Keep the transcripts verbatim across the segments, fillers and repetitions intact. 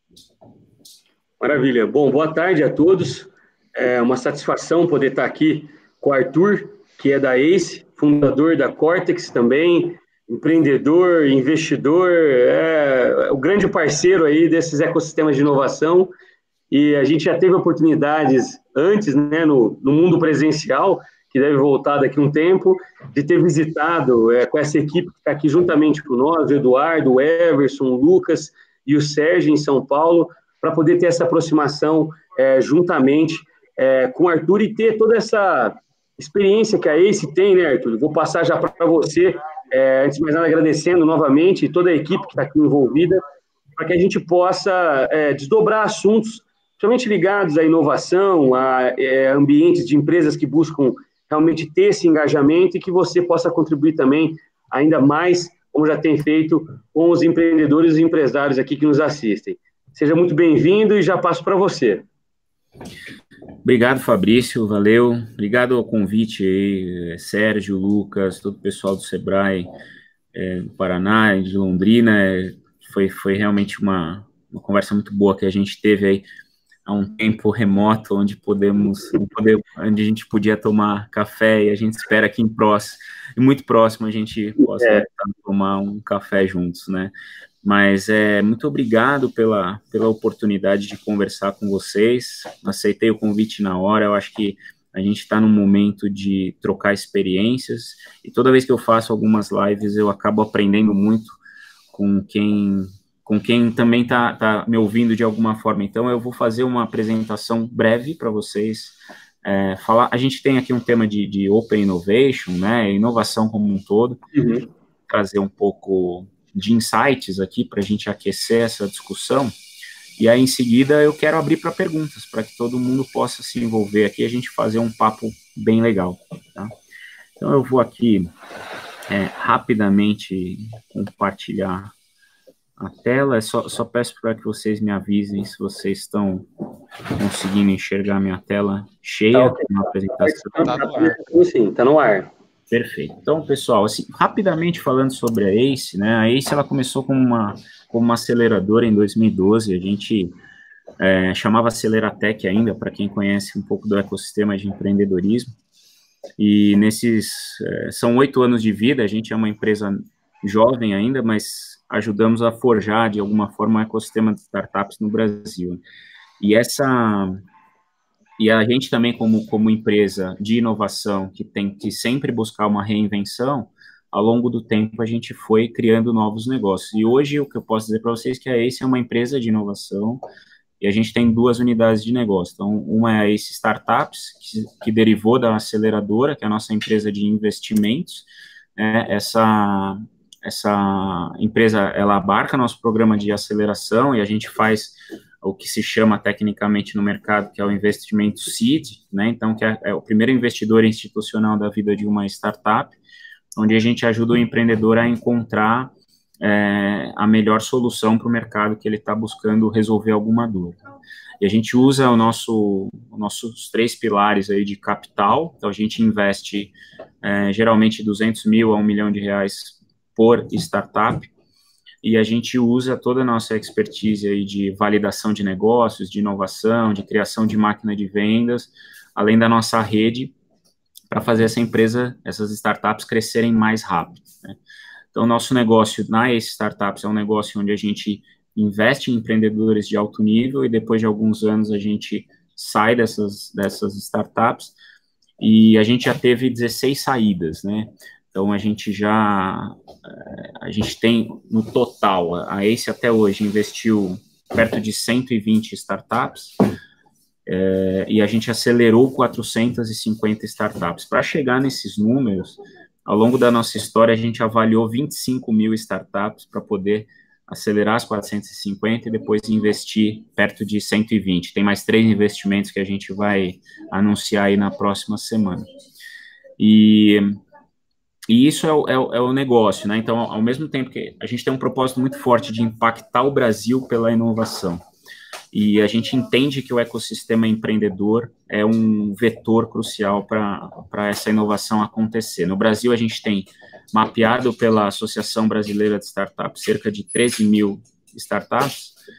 Maravilha. Bom, boa tarde a todos. É uma satisfação poder estar aqui com o Arthur, que é da ACE, fundador da Cortex também, empreendedor, investidor, é o grande parceiro aí desses ecossistemas de inovação. E a gente já teve oportunidades antes, né, no, no mundo presencial, que deve voltar daqui a um tempo, de ter visitado é, com essa equipe que está aqui juntamente com nós, o Eduardo, o Everson, o Lucas e o Sérgio em São Paulo, para poder ter essa aproximação é, juntamente é, com o Arthur e ter toda essa experiência que a ACE tem, né, Arthur? Vou passar já para você, é, antes de mais nada agradecendo novamente toda a equipe que está aqui envolvida, para que a gente possa é, desdobrar assuntos principalmente ligados à inovação, a é, ambientes de empresas que buscam realmente ter esse engajamento e que você possa contribuir também ainda mais, como já tem feito com os empreendedores e empresários aqui que nos assistem. Seja muito bem-vindo e já passo para você. Obrigado, Fabrício, valeu. Obrigado ao convite aí, Sérgio, Lucas, todo o pessoal do Sebrae, é, do Paraná, de Londrina. É, foi, foi realmente uma, uma conversa muito boa que a gente teve aí há um tempo remoto, onde podemos, onde a gente podia tomar café, e a gente espera que em próximo, muito próximo a gente possa é. tomar um café juntos, né? Mas é, muito obrigado pela, pela oportunidade de conversar com vocês. Aceitei o convite na hora. Eu acho que a gente está num momento de trocar experiências, e toda vez que eu faço algumas lives eu acabo aprendendo muito com quem, com quem também está tá me ouvindo de alguma forma. Então eu vou fazer uma apresentação breve para vocês. É, falar, a gente tem aqui um tema de, de Open Innovation, né, inovação como um todo, uhum. Trazer um pouco de insights aqui para a gente aquecer essa discussão, e aí em seguida eu quero abrir para perguntas, para que todo mundo possa se envolver aqui e a gente fazer um papo bem legal, tá? Então eu vou aqui é, rapidamente compartilhar a tela. Só, só peço para que vocês me avisem se vocês estão conseguindo enxergar minha tela cheia, Tá, okay. Na apresentação. Tá no ar. Sim, tá no ar. Perfeito. Então, pessoal, assim, rapidamente falando sobre a ACE, né? A ACE ela começou como uma, como uma aceleradora em dois mil e doze. A gente é, chamava Aceleratec ainda, para quem conhece um pouco do ecossistema de empreendedorismo. E nesses é, são oito anos de vida. A gente é uma empresa jovem ainda, mas ajudamos a forjar de alguma forma o ecossistema de startups no Brasil. E essa E a gente também, como, como empresa de inovação, que tem que sempre buscar uma reinvenção, ao longo do tempo a gente foi criando novos negócios. E hoje o que eu posso dizer para vocês é que a ACE é uma empresa de inovação, e a gente tem duas unidades de negócio. Então, uma é a ACE Startups, que, que derivou da aceleradora, que é a nossa empresa de investimentos. Né? Essa, essa empresa, ela abarca nosso programa de aceleração, e a gente faz o que se chama tecnicamente no mercado, que é o investimento seed, né? Então, que é, é o primeiro investidor institucional da vida de uma startup, onde a gente ajuda o empreendedor a encontrar é, a melhor solução para o mercado que ele está buscando resolver alguma dúvida. E a gente usa o nosso, os nossos três pilares aí de capital. Então, a gente investe é, geralmente duzentos mil a um milhão de reais por startup, e a gente usa toda a nossa expertise aí de validação de negócios, de inovação, de criação de máquina de vendas, além da nossa rede, para fazer essa empresa, essas startups crescerem mais rápido, né? Então, nosso negócio na ACE Startups é um negócio onde a gente investe em empreendedores de alto nível, e depois de alguns anos a gente sai dessas, dessas startups, e a gente já teve dezesseis saídas, né? Então, a gente já, a gente tem, no total, a ACE até hoje investiu perto de cento e vinte startups, é, e a gente acelerou quatrocentas e cinquenta startups. Para chegar nesses números, ao longo da nossa história, a gente avaliou vinte e cinco mil startups para poder acelerar as quatrocentas e cinquenta e depois investir perto de cento e vinte. Tem mais três investimentos que a gente vai anunciar aí na próxima semana. E... E isso é o, é, o, é o negócio, né? Então, ao mesmo tempo que a gente tem um propósito muito forte de impactar o Brasil pela inovação, e a gente entende que o ecossistema empreendedor é um vetor crucial para essa inovação acontecer. No Brasil, a gente tem mapeado pela Associação Brasileira de Startups cerca de treze mil startups,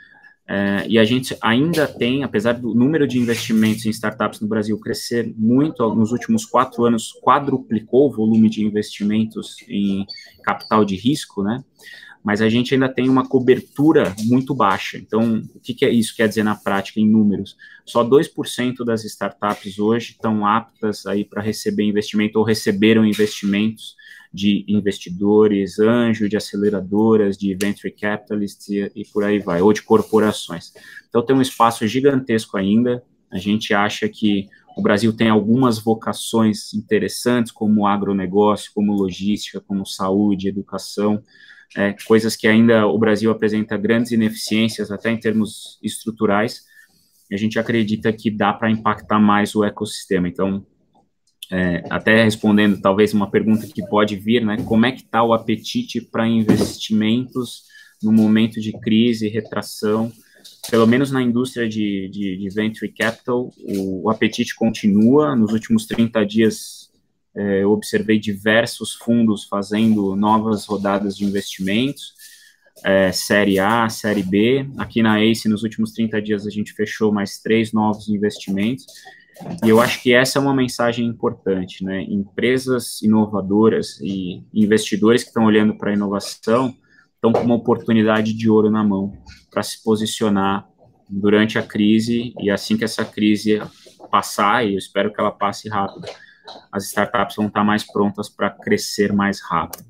É, e a gente ainda tem, apesar do número de investimentos em startups no Brasil crescer muito, nos últimos quatro anos quadruplicou o volume de investimentos em capital de risco, né? Mas a gente ainda tem uma cobertura muito baixa. Então, o que, que é isso quer dizer na prática, em números? Só dois por cento das startups hoje estão aptas aí para receber investimento ou receberam investimentos de investidores, anjo, de aceleradoras, de venture capitalists e, e por aí vai, ou de corporações. Então, tem um espaço gigantesco ainda. A gente acha que o Brasil tem algumas vocações interessantes, como agronegócio, como logística, como saúde, educação, é, coisas que ainda o Brasil apresenta grandes ineficiências, até em termos estruturais, e a gente acredita que dá para impactar mais o ecossistema. Então, É, até respondendo talvez uma pergunta que pode vir, né, como é que está o apetite para investimentos no momento de crise e retração? Pelo menos na indústria de, de, de venture capital, o, o apetite continua. Nos últimos trinta dias, é, eu observei diversos fundos fazendo novas rodadas de investimentos, é, série A, série B. Aqui na ACE, nos últimos trinta dias, a gente fechou mais três novos investimentos. E eu acho que essa é uma mensagem importante, né? Empresas inovadoras e investidores que estão olhando para a inovação estão com uma oportunidade de ouro na mão para se posicionar durante a crise, e assim que essa crise passar, e eu espero que ela passe rápido, as startups vão estar mais prontas para crescer mais rápido.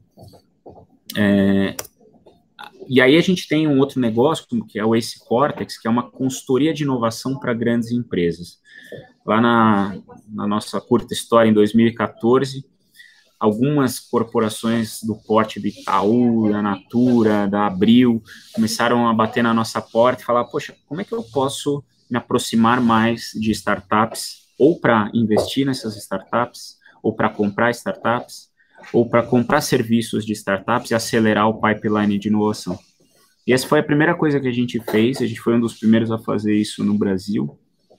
É, e aí a gente tem um outro negócio, que é o Ace Cortex, que é uma consultoria de inovação para grandes empresas. Lá na, na nossa curta história, em dois mil e quatorze, algumas corporações do porte do Itaú, da Natura, da Abril, começaram a bater na nossa porta e falar, poxa, como é que eu posso me aproximar mais de startups, ou para investir nessas startups, ou para comprar startups, ou para comprar serviços de startups e acelerar o pipeline de inovação. E essa foi a primeira coisa que a gente fez, a gente foi um dos primeiros a fazer isso no Brasil,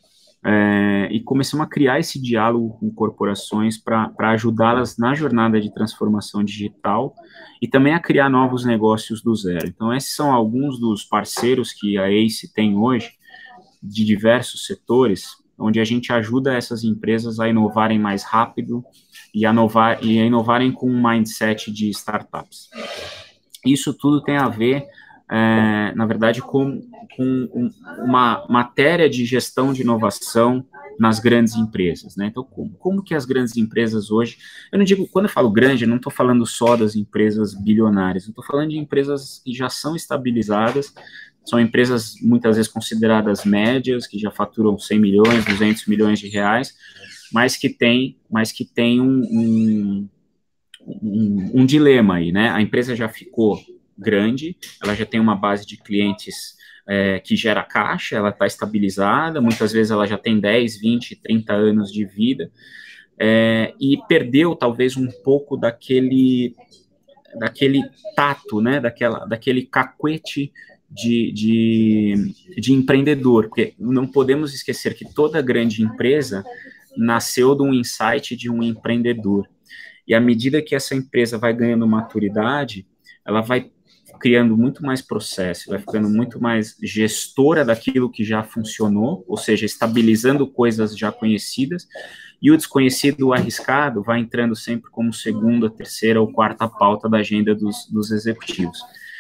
É, e começamos a criar esse diálogo com corporações para ajudá-las na jornada de transformação digital e também a criar novos negócios do zero. Então, esses são alguns dos parceiros que a ACE tem hoje, de diversos setores, onde a gente ajuda essas empresas a inovarem mais rápido e a, inovar, e a inovarem com um mindset de startups. Isso tudo tem a ver, é, na verdade, com, com uma matéria de gestão de inovação nas grandes empresas, né? Então, como, como que as grandes empresas hoje, eu não digo, quando eu falo grande, eu não estou falando só das empresas bilionárias, eu estou falando de empresas que já são estabilizadas, são empresas muitas vezes consideradas médias, que já faturam cem milhões, duzentos milhões de reais, mas que tem, mas que tem um, um, um, um dilema aí, né? A empresa já ficou grande, ela já tem uma base de clientes é, que gera caixa, ela está estabilizada, muitas vezes ela já tem dez, vinte, trinta anos de vida, é, e perdeu talvez um pouco daquele, daquele tato, né, daquela, daquele cacuete de, de, de empreendedor, porque não podemos esquecer que toda grande empresa nasceu de um insight de um empreendedor, e à medida que essa empresa vai ganhando maturidade, ela vai criando muito mais processo, vai ficando muito mais gestora daquilo que já funcionou, ou seja, estabilizando coisas já conhecidas, e o desconhecido, o arriscado, vai entrando sempre como segunda, terceira ou quarta pauta da agenda dos, dos executivos.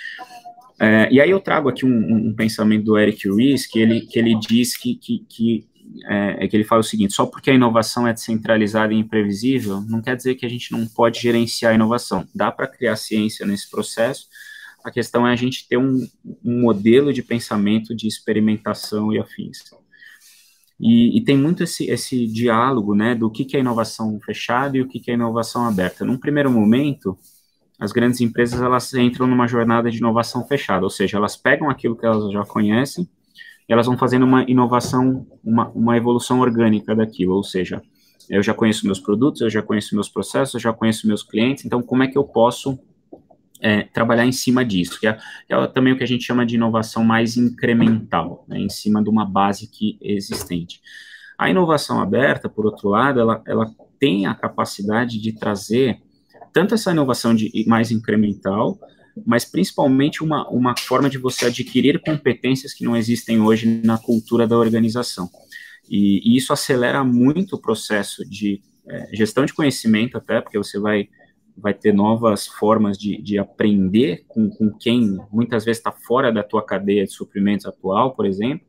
É, e aí eu trago aqui um, um pensamento do Eric Ries, que ele, que ele diz que, que, que, é, que ele fala o seguinte, só porque a inovação é descentralizada e imprevisível, não quer dizer que a gente não pode gerenciar a inovação. Dá para criar ciência nesse processo, a questão é a gente ter um, um modelo de pensamento de experimentação e afins. E, e tem muito esse, esse diálogo, né, do que, que é inovação fechada e o que, que é inovação aberta. Num primeiro momento, as grandes empresas, elas entram numa jornada de inovação fechada, ou seja, elas pegam aquilo que elas já conhecem e elas vão fazendo uma inovação, uma, uma evolução orgânica daquilo, ou seja, eu já conheço meus produtos, eu já conheço meus processos, eu já conheço meus clientes, então como é que eu posso É, trabalhar em cima disso, que é, que é também o que a gente chama de inovação mais incremental, né, em cima de uma base que é existente. A inovação aberta, por outro lado, ela, ela tem a capacidade de trazer tanto essa inovação de, mais incremental, mas principalmente uma, uma forma de você adquirir competências que não existem hoje na cultura da organização. E, e isso acelera muito o processo de é, gestão de conhecimento até, porque você vai, vai ter novas formas de, de aprender com, com quem muitas vezes está fora da tua cadeia de suprimentos atual, por exemplo,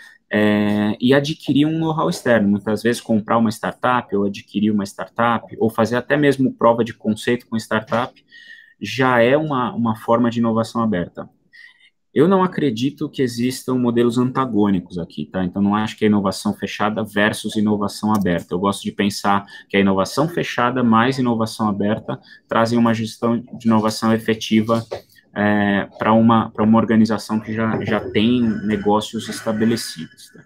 é, e adquirir um know-how externo, muitas vezes comprar uma startup, ou adquirir uma startup, ou fazer até mesmo prova de conceito com startup, já é uma, uma forma de inovação aberta. Eu não acredito que existam modelos antagônicos aqui, tá? Então, não acho que é inovação fechada versus inovação aberta. Eu gosto de pensar que a inovação fechada mais inovação aberta trazem uma gestão de inovação efetiva é, para uma, para uma organização que já, já tem negócios estabelecidos. Tá?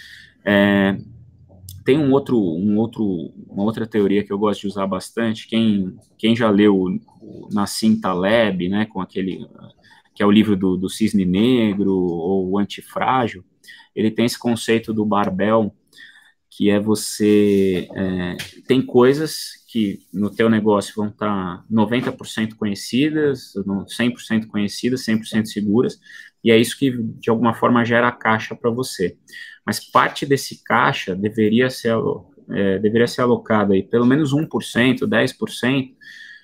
É, tem um outro, um outro, uma outra teoria que eu gosto de usar bastante. Quem, quem já leu o, o Nassim Taleb, né, com aquele... que é o livro do, do Cisne Negro, ou o Antifrágil, ele tem esse conceito do barbell, que é você... É, tem coisas que no teu negócio vão estar noventa por cento conhecidas, cem por cento conhecidas, cem por cento seguras, e é isso que, de alguma forma, gera caixa para você. Mas parte desse caixa deveria ser, é, deveria ser alocado aí, pelo menos um por cento, dez por cento,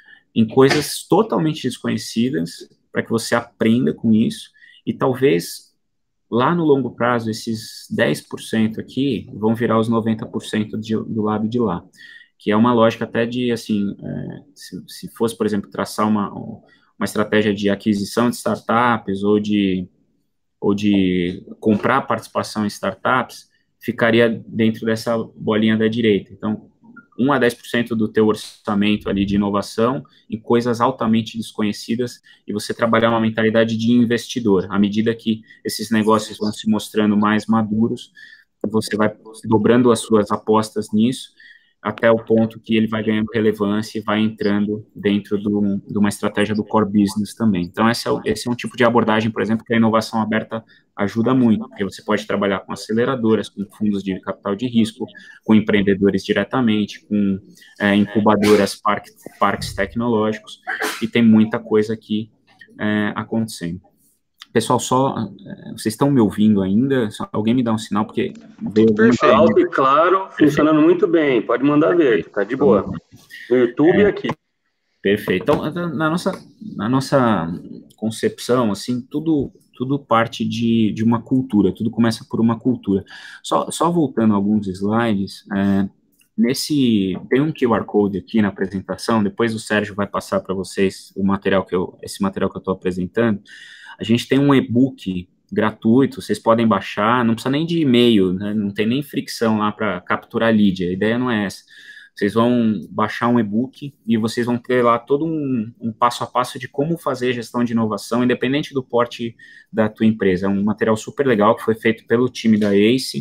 em coisas totalmente desconhecidas, para que você aprenda com isso, e talvez lá no longo prazo, esses dez por cento aqui vão virar os noventa por cento de, do lado de lá, que é uma lógica até de, assim, é, se, se fosse, por exemplo, traçar uma, uma estratégia de aquisição de startups, ou de, ou de comprar participação em startups, ficaria dentro dessa bolinha da direita. Então, um a dez por cento do teu orçamento ali de inovação em coisas altamente desconhecidas, e você trabalhar uma mentalidade de investidor. À medida que esses negócios vão se mostrando mais maduros, você vai dobrando as suas apostas nisso, até o ponto que ele vai ganhando relevância e vai entrando dentro do, de uma estratégia do core business também. Então, esse é, o, esse é um tipo de abordagem, por exemplo, que a inovação aberta ajuda muito, porque você pode trabalhar com aceleradoras, com fundos de capital de risco, com empreendedores diretamente, com é, incubadoras, parques, parques tecnológicos, e tem muita coisa aqui é, acontecendo. Pessoal, só, vocês estão me ouvindo ainda? Só, alguém me dá um sinal, porque... Tudo perfeito, alto e claro, perfeito. Funcionando muito bem, pode mandar ver, tá de boa. No YouTube e é, aqui. Perfeito. Então, na nossa, na nossa concepção, assim, tudo, tudo parte de, de uma cultura, tudo começa por uma cultura. Só, só voltando a alguns slides, é, nesse, tem um Q R Code aqui na apresentação, depois o Sérgio vai passar para vocês o material que eu, esse material que eu estou apresentando. A gente tem um e-book gratuito, vocês podem baixar, não precisa nem de e-mail, né, não tem nem fricção lá para capturar lead, a ideia não é essa. Vocês vão baixar um e-book e vocês vão ter lá todo um, um passo a passo de como fazer gestão de inovação, independente do porte da tua empresa. É um material super legal que foi feito pelo time da ACE,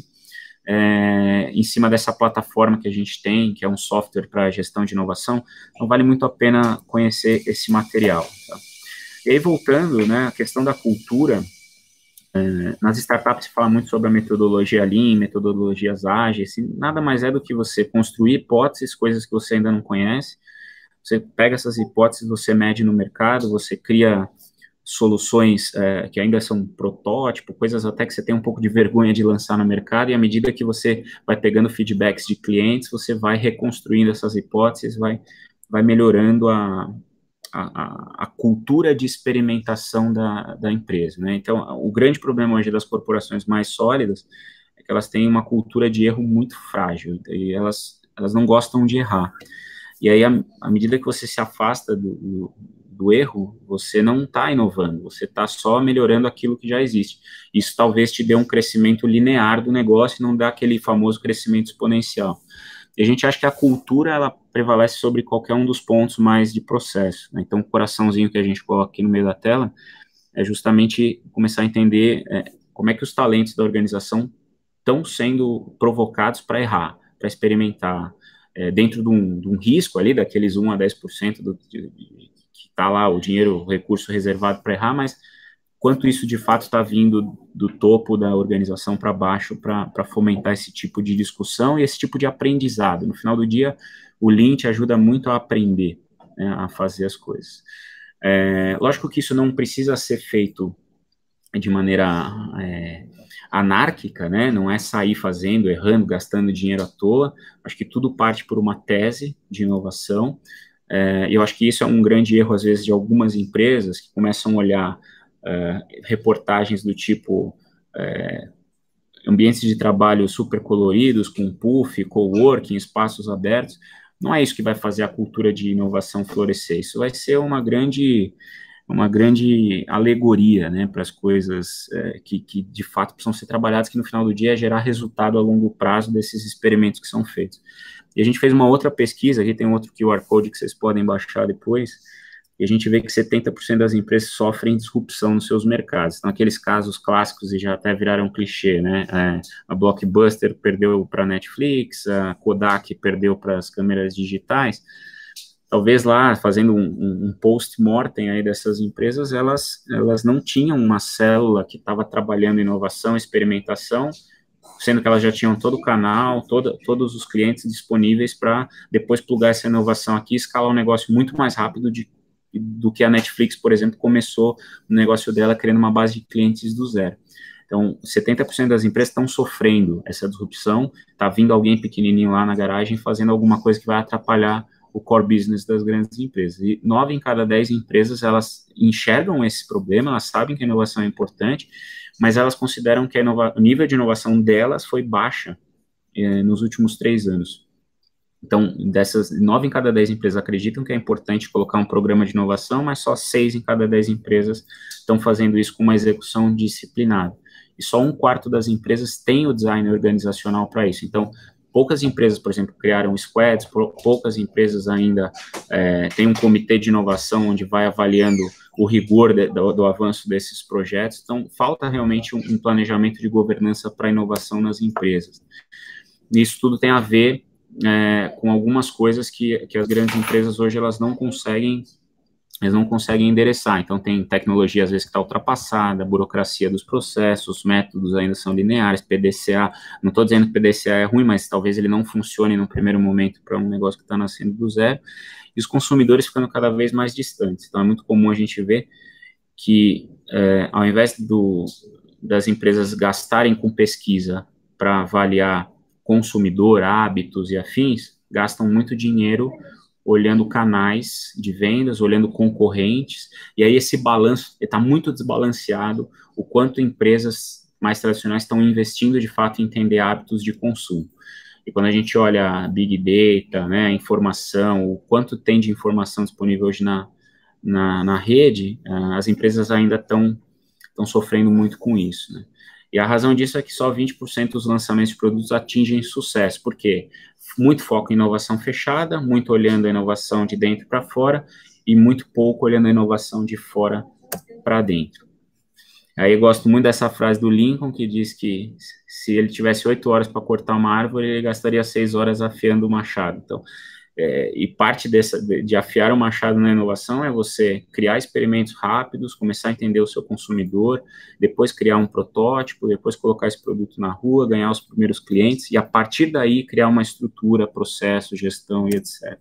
é, em cima dessa plataforma que a gente tem, que é um software para gestão de inovação. Então, vale muito a pena conhecer esse material, tá? E aí, voltando, né, a questão da cultura, é, nas startups se fala muito sobre a metodologia Lean, metodologias ágeis, assim, nada mais é do que você construir hipóteses, coisas que você ainda não conhece, você pega essas hipóteses, você mede no mercado, você cria soluções é, que ainda são protótipo, coisas até que você tem um pouco de vergonha de lançar no mercado, e à medida que você vai pegando feedbacks de clientes, você vai reconstruindo essas hipóteses, vai, vai melhorando a... A, a cultura de experimentação da, da empresa, né? Então, o grande problema hoje das corporações mais sólidas é que elas têm uma cultura de erro muito frágil, e elas, elas não gostam de errar. E aí, à medida que você se afasta do, do, do erro, você não está inovando, você está só melhorando aquilo que já existe. Isso talvez te dê um crescimento linear do negócio e não dá aquele famoso crescimento exponencial. E a gente acha que a cultura, ela prevalece sobre qualquer um dos pontos mais de processo, né? Então, o coraçãozinho que a gente coloca aqui no meio da tela é justamente começar a entender é, como é que os talentos da organização estão sendo provocados para errar, para experimentar, é, dentro de um, de um risco ali, daqueles um a dez por cento do, de, de, que está lá, o dinheiro, o recurso reservado para errar, mas quanto isso de fato está vindo do topo da organização para baixo para fomentar esse tipo de discussão e esse tipo de aprendizado. No final do dia, o Lean te ajuda muito a aprender, né, a fazer as coisas. É, lógico que isso não precisa ser feito de maneira é, anárquica, né? Não é sair fazendo, errando, gastando dinheiro à toa. Acho que tudo parte por uma tese de inovação. É, eu acho que isso é um grande erro, às vezes, de algumas empresas que começam a olhar é, reportagens do tipo é, ambientes de trabalho super coloridos, com puff, coworking, espaços abertos. Não é isso que vai fazer a cultura de inovação florescer. Isso vai ser uma grande uma grande alegoria, né, para as coisas é, que, que, de fato, precisam ser trabalhadas, que no final do dia é gerar resultado a longo prazo desses experimentos que são feitos. E a gente fez uma outra pesquisa, aqui tem outro Q R Code que vocês podem baixar depois, e a gente vê que setenta por cento das empresas sofrem disrupção nos seus mercados. Então, aqueles casos clássicos e já até viraram clichê, né, é, a Blockbuster perdeu para a Netflix, a Kodak perdeu para as câmeras digitais. Talvez lá, fazendo um, um, um post-mortem aí dessas empresas, elas, elas não tinham uma célula que estava trabalhando inovação, experimentação, sendo que elas já tinham todo o canal, toda, todos os clientes disponíveis para depois plugar essa inovação aqui e escalar um negócio muito mais rápido de, do que a Netflix, por exemplo, começou o negócio dela criando uma base de clientes do zero. Então, setenta por cento das empresas estão sofrendo essa disrupção, está vindo alguém pequenininho lá na garagem fazendo alguma coisa que vai atrapalhar o core business das grandes empresas. E nove em cada dez empresas, elas enxergam esse problema, elas sabem que a inovação é importante, mas elas consideram que a inova- o nível de inovação delas foi baixa eh, nos últimos três anos. Então, dessas nove em cada dez empresas acreditam que é importante colocar um programa de inovação, mas só seis em cada dez empresas estão fazendo isso com uma execução disciplinada. E só um quarto das empresas tem o design organizacional para isso. Então, poucas empresas, por exemplo, criaram squads, poucas empresas ainda é, têm um comitê de inovação onde vai avaliando o rigor de, do, do avanço desses projetos. Então, falta realmente um, um planejamento de governança para a inovação nas empresas. Isso tudo tem a ver é, com algumas coisas que, que as grandes empresas hoje elas não conseguem eles não conseguem endereçar. Então, tem tecnologia, às vezes, que está ultrapassada, a burocracia dos processos, os métodos ainda são lineares, P D C A, não estou dizendo que P D C A é ruim, mas talvez ele não funcione no primeiro momento para um negócio que está nascendo do zero, e os consumidores ficando cada vez mais distantes. Então, é muito comum a gente ver que, é, ao invés do, das empresas gastarem com pesquisa para avaliar consumidor, hábitos e afins, gastam muito dinheiro olhando canais de vendas, olhando concorrentes, e aí esse balanço está muito desbalanceado, o quanto empresas mais tradicionais estão investindo, de fato, em entender hábitos de consumo. E quando a gente olha Big Data, né, informação, o quanto tem de informação disponível hoje na, na, na rede, as empresas ainda estão estão sofrendo muito com isso, né? E a razão disso é que só vinte por cento dos lançamentos de produtos atingem sucesso. Por quê? Muito foco em inovação fechada, muito olhando a inovação de dentro para fora e muito pouco olhando a inovação de fora para dentro. Aí eu gosto muito dessa frase do Lincoln, que diz que se ele tivesse oito horas para cortar uma árvore, ele gastaria seis horas afiando o machado. Então, É, e parte dessa, de, de afiar o machado na inovação é você criar experimentos rápidos, começar a entender o seu consumidor, depois criar um protótipo, depois colocar esse produto na rua, ganhar os primeiros clientes, e a partir daí criar uma estrutura, processo, gestão e etcétera.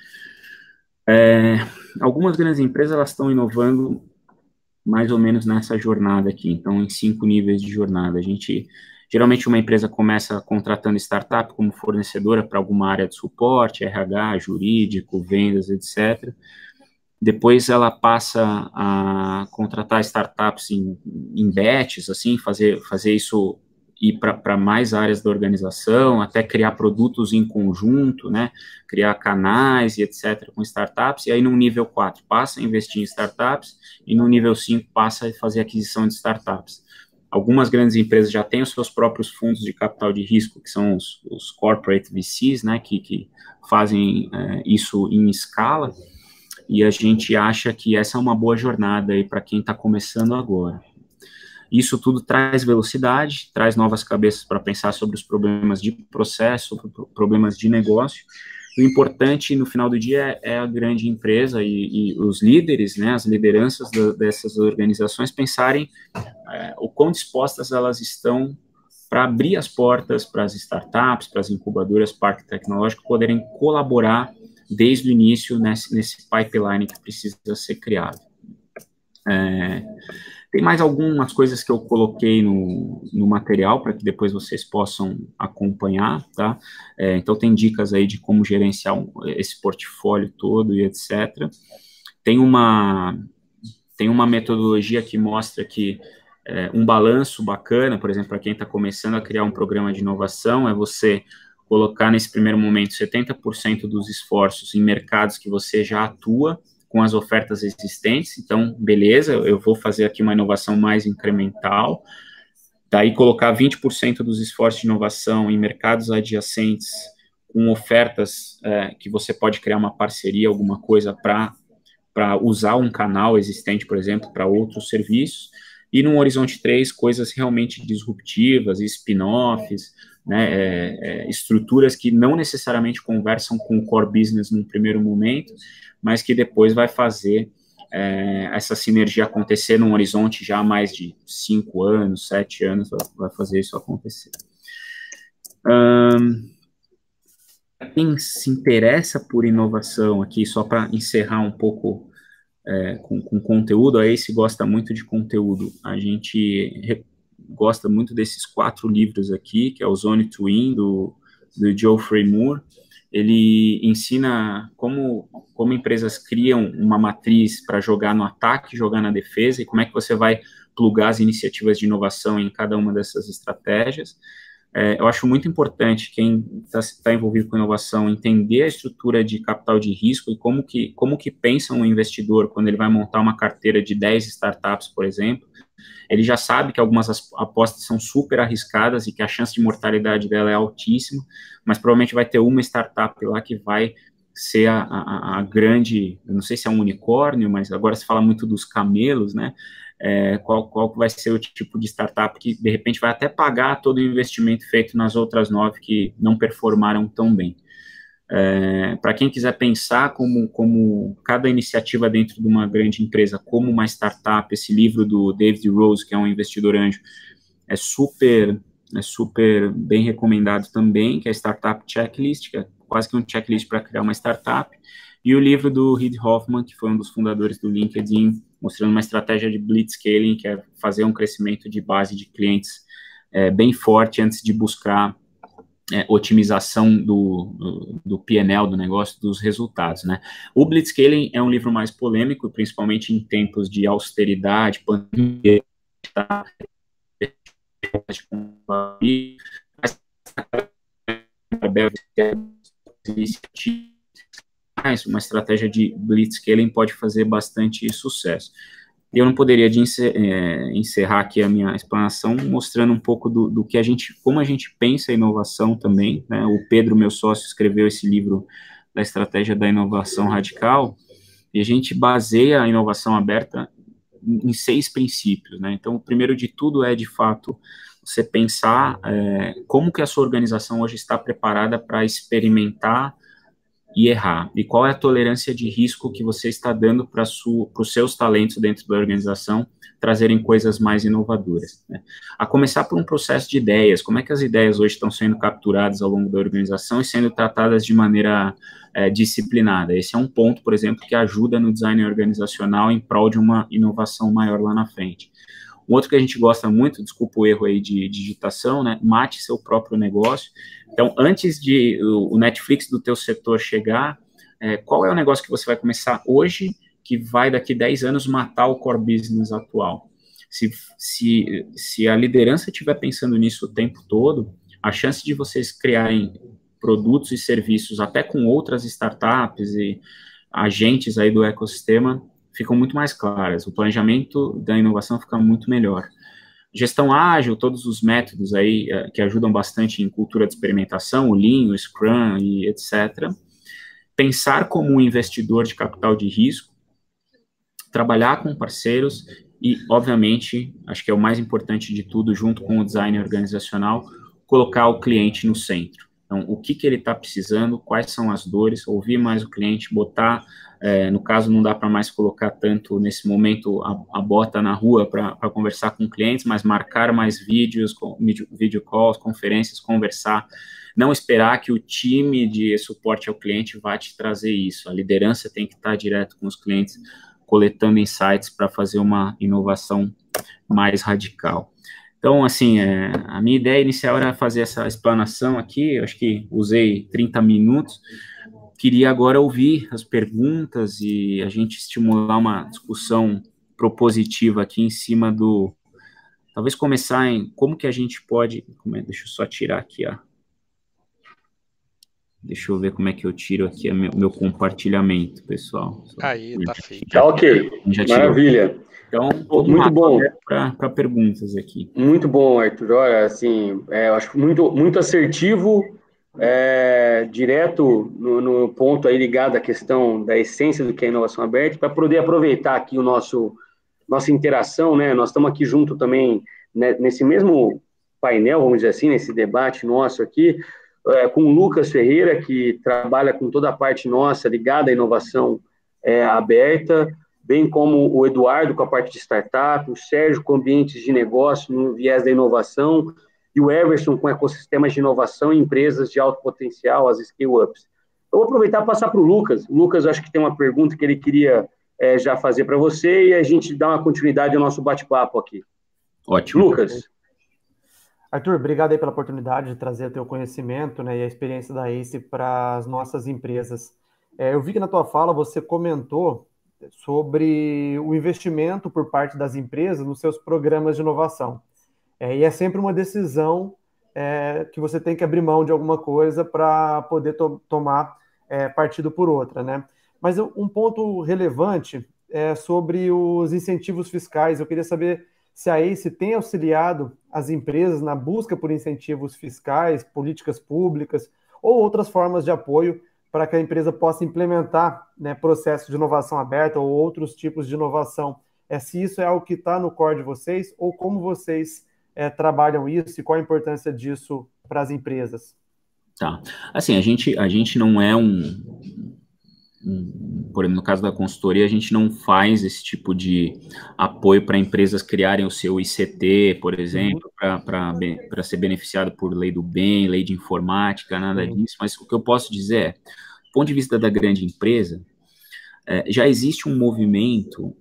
É, algumas grandes empresas elas estão inovando mais ou menos nessa jornada aqui, então em cinco níveis de jornada. A gente... Geralmente, uma empresa começa contratando startup como fornecedora para alguma área de suporte, R H, jurídico, vendas, etcétera. Depois, ela passa a contratar startups em, em batches, assim, fazer, fazer isso ir para mais áreas da organização, até criar produtos em conjunto, né? Criar canais e etcétera com startups. E aí, no nível quatro, passa a investir em startups, e no nível cinco, passa a fazer aquisição de startups. Algumas grandes empresas já têm os seus próprios fundos de capital de risco, que são os, os corporate V Cs, né, que, que fazem é, isso em escala, e a gente acha que essa é uma boa jornada aí para quem está começando agora. Isso tudo traz velocidade, traz novas cabeças para pensar sobre os problemas de processo, problemas de negócio. O importante, no final do dia, é a grande empresa e, e os líderes, né, as lideranças da, dessas organizações pensarem é, o quão dispostas elas estão para abrir as portas para as startups, para as incubadoras, parque tecnológico, poderem colaborar desde o início nesse, nesse pipeline que precisa ser criado. É, tem mais algumas coisas que eu coloquei no, no material para que depois vocês possam acompanhar, tá? É, então tem dicas aí de como gerenciar um, esse portfólio todo e etcétera. Tem uma, tem uma metodologia que mostra que é, um balanço bacana, por exemplo, para quem está começando a criar um programa de inovação, é você colocar nesse primeiro momento setenta por cento dos esforços em mercados que você já atua, com as ofertas existentes. Então, beleza, eu vou fazer aqui uma inovação mais incremental, daí colocar vinte por cento dos esforços de inovação em mercados adjacentes, com ofertas é, que você pode criar uma parceria, alguma coisa para para usar um canal existente, por exemplo, para outros serviços, e no Horizonte três, coisas realmente disruptivas, spin-offs, né, é, é, estruturas que não necessariamente conversam com o core business no primeiro momento, mas que depois vai fazer é, essa sinergia acontecer num horizonte já mais de cinco anos, sete anos, vai fazer isso acontecer. Um, quem se interessa por inovação aqui, só para encerrar um pouco é, com, com conteúdo, a Ace gosta muito de conteúdo. A gente gosta muito desses quatro livros aqui, que é o Zone to Win, do, do Geoffrey Moore. Ele ensina como, como empresas criam uma matriz para jogar no ataque, jogar na defesa, e como é que você vai plugar as iniciativas de inovação em cada uma dessas estratégias. É, eu acho muito importante quem está tá envolvido com inovação entender a estrutura de capital de risco e como que, como que pensa um investidor quando ele vai montar uma carteira de dez startups, por exemplo. Ele já sabe que algumas apostas são super arriscadas e que a chance de mortalidade dela é altíssima, mas provavelmente vai ter uma startup lá que vai ser a, a, a grande, eu não sei se é um unicórnio, mas agora se fala muito dos camelos, né? É, qual, qual vai ser o tipo de startup que, de repente, vai até pagar todo o investimento feito nas outras nove que não performaram tão bem. É, para quem quiser pensar como, como cada iniciativa dentro de uma grande empresa, como uma startup, esse livro do David Rose, que é um investidor anjo, é super, é super bem recomendado também, que é a Startup Checklist, que é quase que um checklist para criar uma startup, e o livro do Reid Hoffman, que foi um dos fundadores do LinkedIn, mostrando uma estratégia de blitzscaling, que é fazer um crescimento de base de clientes é, bem forte antes de buscar é, otimização do, do, do P and L do negócio, dos resultados, né? O blitzscaling é um livro mais polêmico, principalmente em tempos de austeridade, pandemia, tá? Mas uma estratégia de blitzscaling pode fazer bastante sucesso. E eu não poderia de encerrar aqui a minha explanação mostrando um pouco do, do que a gente, como a gente pensa a inovação também, né? O Pedro, meu sócio, escreveu esse livro da estratégia da inovação radical, e a gente baseia a inovação aberta em seis princípios, né? Então, o primeiro de tudo é, de fato, você pensar é, como que a sua organização hoje está preparada para experimentar e errar, e qual é a tolerância de risco que você está dando para os seus talentos dentro da organização trazerem coisas mais inovadoras, né? A começar por um processo de ideias, como é que as ideias hoje estão sendo capturadas ao longo da organização e sendo tratadas de maneira é, disciplinada. Esse é um ponto, por exemplo, que ajuda no design organizacional em prol de uma inovação maior lá na frente. Um outro que a gente gosta muito, desculpa o erro aí de digitação, né? Mate seu próprio negócio. Então, antes de o Netflix do teu setor chegar, é, qual é o negócio que você vai começar hoje que vai daqui dez anos matar o core business atual? Se, se, se a liderança estiver pensando nisso o tempo todo, a chance de vocês criarem produtos e serviços até com outras startups e agentes aí do ecossistema ficam muito mais claras. O planejamento da inovação fica muito melhor. Gestão ágil, todos os métodos aí uh, que ajudam bastante em cultura de experimentação, o Lean, o Scrum e etcétera. Pensar como um investidor de capital de risco, trabalhar com parceiros e, obviamente, acho que é o mais importante de tudo, junto com o design organizacional, colocar o cliente no centro. Então, o que, que ele está precisando, quais são as dores, ouvir mais o cliente, botar, é, no caso, não dá para mais colocar tanto, nesse momento, a, a bota na rua para conversar com clientes, mas marcar mais vídeos, com, vídeo, video calls, conferências, conversar, não esperar que o time de suporte ao cliente vá te trazer isso. A liderança tem que estar direto com os clientes, coletando insights para fazer uma inovação mais radical. Então, assim, é, a minha ideia inicial era fazer essa explanação aqui, eu acho que usei trinta minutos, queria agora ouvir as perguntas e a gente estimular uma discussão propositiva aqui em cima do, talvez começar em como que a gente pode, como é, deixa eu só tirar aqui, ó, deixa eu ver como é que eu tiro aqui o meu, meu compartilhamento, pessoal. Aí, tá feito. Tá ok, maravilha. Então, muito bom. Para perguntas aqui. Muito bom, Arthur. Olha, assim, é, eu acho muito, muito assertivo, é, direto no, no ponto aí ligado à questão da essência do que é inovação aberta, para poder aproveitar aqui o nosso nossa interação, né? Nós estamos aqui junto também, né, nesse mesmo painel, vamos dizer assim, nesse debate nosso aqui, é, com o Lucas Ferreira, que trabalha com toda a parte nossa ligada à inovação é, aberta, bem como o Eduardo com a parte de startup, o Sérgio com ambientes de negócio no viés da inovação, e o Everson com ecossistemas de inovação e empresas de alto potencial, as scale-ups. Eu vou aproveitar e passar para o Lucas. O Lucas, acho que tem uma pergunta que ele queria é, já fazer para você e a gente dá uma continuidade ao nosso bate-papo aqui. Ótimo. Lucas. Arthur, obrigado aí pela oportunidade de trazer o teu conhecimento, né, e a experiência da ACE para as nossas empresas. É, eu vi que na tua fala você comentou sobre o investimento por parte das empresas nos seus programas de inovação. É, e é sempre uma decisão é, que você tem que abrir mão de alguma coisa para poder to tomar é, partido por outra, né? Mas um ponto relevante é sobre os incentivos fiscais. Eu queria saber se a ACE tem auxiliado as empresas na busca por incentivos fiscais, políticas públicas ou outras formas de apoio para que a empresa possa implementar, né, processos de inovação aberta ou outros tipos de inovação. É, se isso é algo que está no core de vocês ou como vocês é, trabalham isso e qual a importância disso para as empresas? Tá. Assim, a gente, a gente não é um, um... Por exemplo, no caso da consultoria, a gente não faz esse tipo de apoio para empresas criarem o seu I C T, por exemplo, uhum. para ser beneficiado por lei do bem, lei de informática, nada uhum. disso. Mas o que eu posso dizer é, do ponto de vista da grande empresa, é, já existe um movimento,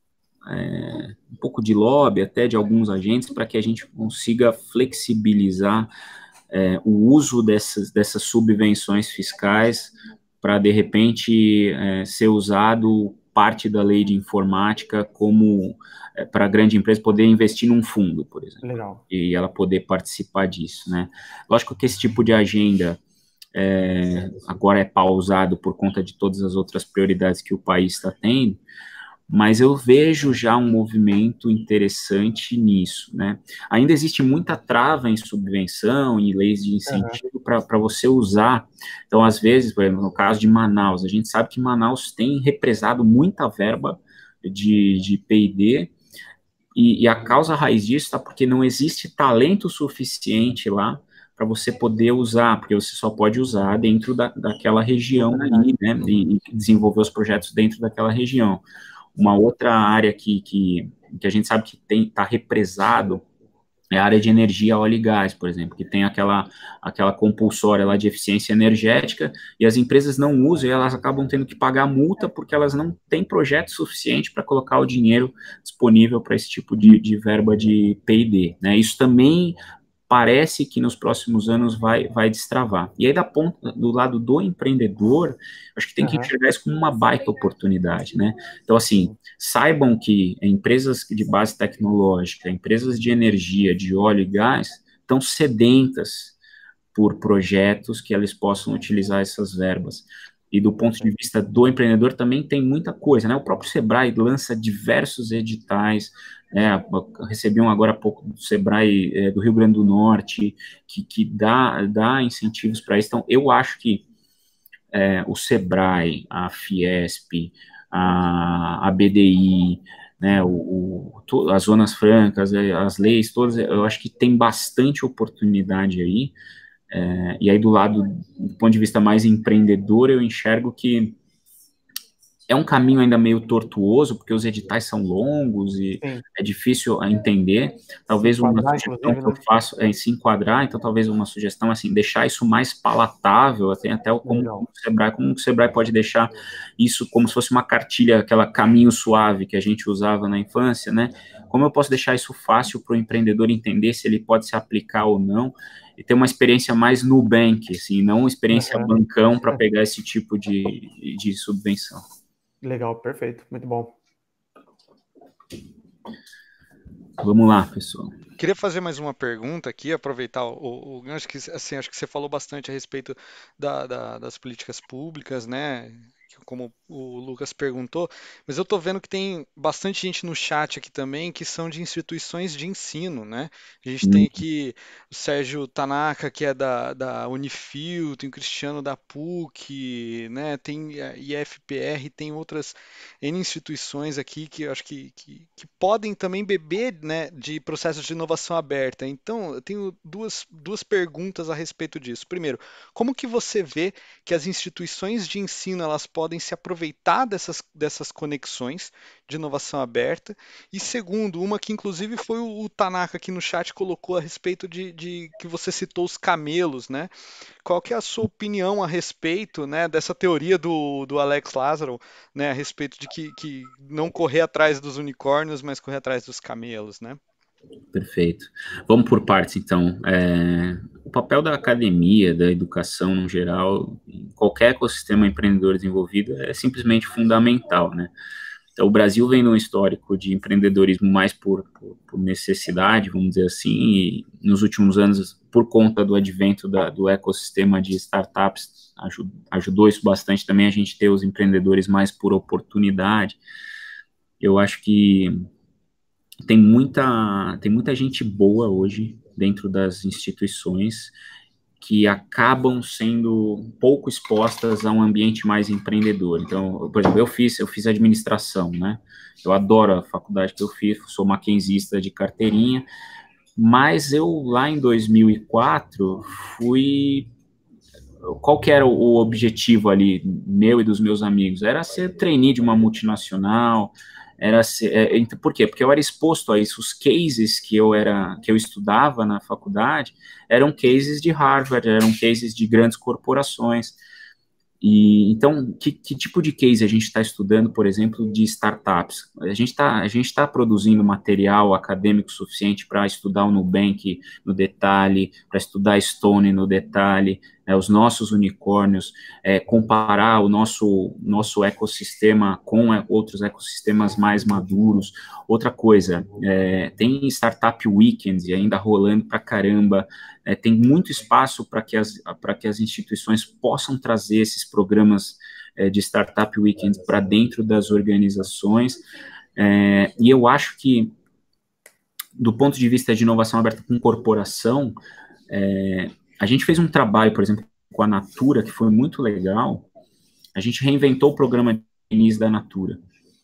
é, um pouco de lobby até de alguns agentes, para que a gente consiga flexibilizar é, o uso dessas, dessas subvenções fiscais para, de repente, é, ser usado parte da lei de informática como é, para a grande empresa poder investir num fundo, por exemplo. Legal. E ela poder participar disso, né? Lógico que esse tipo de agenda é, agora é pausado por conta de todas as outras prioridades que o país está tendo, mas eu vejo já um movimento interessante nisso, né? Ainda existe muita trava em subvenção e leis de incentivo uhum. para você usar. Então, às vezes, por exemplo, no caso de Manaus, a gente sabe que Manaus tem represado muita verba de, de P e D, e, e a causa raiz disso está porque não existe talento suficiente lá para você poder usar, porque você só pode usar dentro da, daquela região ali, né? E, e desenvolver os projetos dentro daquela região. Uma outra área que, que, que a gente sabe que está represado é a área de energia, óleo e gás, por exemplo, que tem aquela, aquela compulsória lá de eficiência energética, e as empresas não usam, e elas acabam tendo que pagar multa porque elas não têm projeto suficiente para colocar o dinheiro disponível para esse tipo de, de verba de P e D, né? Isso também parece que nos próximos anos vai, vai destravar. E aí, da ponta, do lado do empreendedor, acho que tem que enxergar isso como uma baita oportunidade, né? Então, assim, saibam que empresas de base tecnológica, empresas de energia, de óleo e gás, estão sedentas por projetos que eles possam utilizar essas verbas. E do ponto de vista do empreendedor também tem muita coisa, né? O próprio Sebrae lança diversos editais, né? Recebi um agora há pouco do Sebrae é, do Rio Grande do Norte, que, que dá, dá incentivos para isso. Então, eu acho que é, o Sebrae, a Fiesp, a, a B D I, né, o, o, as zonas francas, as leis todas, eu acho que tem bastante oportunidade aí É, e aí, do lado, do ponto de vista mais empreendedor, eu enxergo que é um caminho ainda meio tortuoso, porque os editais são longos e Sim. é difícil a entender. Talvez uma sugestão que eu faço é se enquadrar, então talvez uma sugestão, assim, deixar isso mais palatável, até, até como, como o Sebrae, como o Sebrae pode deixar isso como se fosse uma cartilha, aquela caminho suave que a gente usava na infância, né? Como eu posso deixar isso fácil para o empreendedor entender se ele pode se aplicar ou não, e ter uma experiência mais Nubank, assim, não uma experiência uhum. bancão para pegar esse tipo de, de subvenção. Legal, perfeito, muito bom. Vamos lá, pessoal. Queria fazer mais uma pergunta aqui, aproveitar o, o gancho que, assim, acho que você falou bastante a respeito da, da, das políticas públicas, né? Como o Lucas perguntou, mas eu estou vendo que tem bastante gente no chat aqui também que são de instituições de ensino, né? A gente tem aqui o Sérgio Tanaka, que é da, da Unifil, tem o Cristiano da P U C, né? Tem a I F P R, tem outras N instituições aqui que eu acho que, que, que podem também beber, né, de processos de inovação aberta. Então, eu tenho duas, duas perguntas a respeito disso. Primeiro, como que você vê que as instituições de ensino elas podem se aproveitar dessas, dessas conexões de inovação aberta? E segundo, uma que inclusive foi o, o Tanaka aqui no chat colocou a respeito de, de que você citou os camelos, né? Qual que é a sua opinião a respeito, né, dessa teoria do, do Alex Lazarow, né, a respeito de que, que não correr atrás dos unicórnios, mas correr atrás dos camelos, né? Perfeito. Vamos por partes, então. É, o papel da academia, da educação no geral, em qualquer ecossistema empreendedor desenvolvido, é simplesmente fundamental, né? Então, o Brasil vem num histórico de empreendedorismo mais por, por, por necessidade, vamos dizer assim, e nos últimos anos, por conta do advento da, do ecossistema de startups, ajud, ajudou isso bastante também a gente ter os empreendedores mais por oportunidade. Eu acho que tem muita, tem muita gente boa hoje dentro das instituições que acabam sendo pouco expostas a um ambiente mais empreendedor. Então, por exemplo, eu fiz, eu fiz administração, né? Eu adoro a faculdade que eu fiz, sou maquinzista de carteirinha, mas eu lá em dois mil e quatro fui... Qual que era o objetivo ali, meu e dos meus amigos? Era ser trainee de uma multinacional, era ser, é, por quê? Porque eu era exposto a isso, os cases que eu era, que eu estudava na faculdade eram cases de Harvard, eram cases de grandes corporações. E então, que, que tipo de case a gente está estudando, por exemplo, de startups? A gente está a gente está produzindo material acadêmico suficiente para estudar o Nubank no detalhe, para estudar a Stone no detalhe, né, os nossos unicórnios, é, comparar o nosso, nosso ecossistema com outros ecossistemas mais maduros. Outra coisa, é, tem Startup Weekends ainda rolando para caramba, é, tem muito espaço para que, as, que as instituições possam trazer esses programas é, de Startup Weekends para dentro das organizações, é, e eu acho que, do ponto de vista de inovação aberta com corporação, é, a gente fez um trabalho, por exemplo, com a Natura, que foi muito legal. A gente reinventou o programa de trainees da Natura.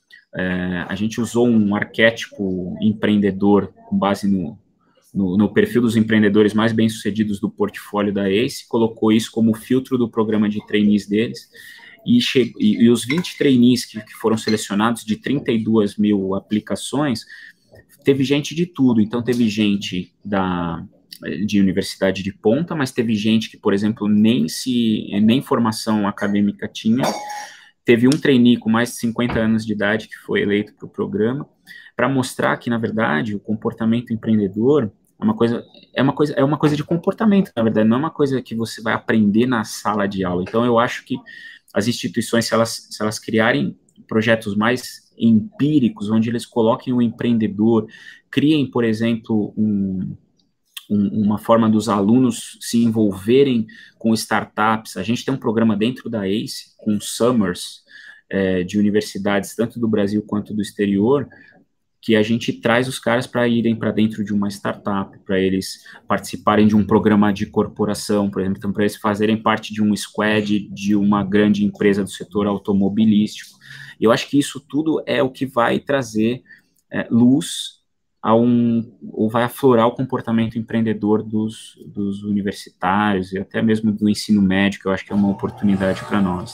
É, a gente usou um arquétipo empreendedor com base no, no, no perfil dos empreendedores mais bem-sucedidos do portfólio da ACE, colocou isso como filtro do programa de trainees deles, e, che, e, e os vinte trainees que, que foram selecionados de trinta e duas mil aplicações, teve gente de tudo. Então, teve gente da... de universidade de ponta, mas teve gente que, por exemplo, nem se nem formação acadêmica tinha. Teve um trainee com mais de cinquenta anos de idade que foi eleito para o programa, para mostrar que, na verdade, o comportamento empreendedor é uma coisa é uma coisa é uma coisa de comportamento, na verdade, não é uma coisa que você vai aprender na sala de aula. Então, eu acho que as instituições, se elas se elas criarem projetos mais empíricos, onde eles coloquem o empreendedor, criem, por exemplo, um uma forma dos alunos se envolverem com startups. A gente tem um programa dentro da ACE, com summers é, de universidades, tanto do Brasil quanto do exterior, que a gente traz os caras para irem para dentro de uma startup, para eles participarem de um programa de corporação, por exemplo, então, para eles fazerem parte de um squad de uma grande empresa do setor automobilístico. E eu acho que isso tudo é o que vai trazer é, luz a um, ou vai aflorar o comportamento empreendedor dos, dos universitários e até mesmo do ensino médio, que eu acho que é uma oportunidade para nós.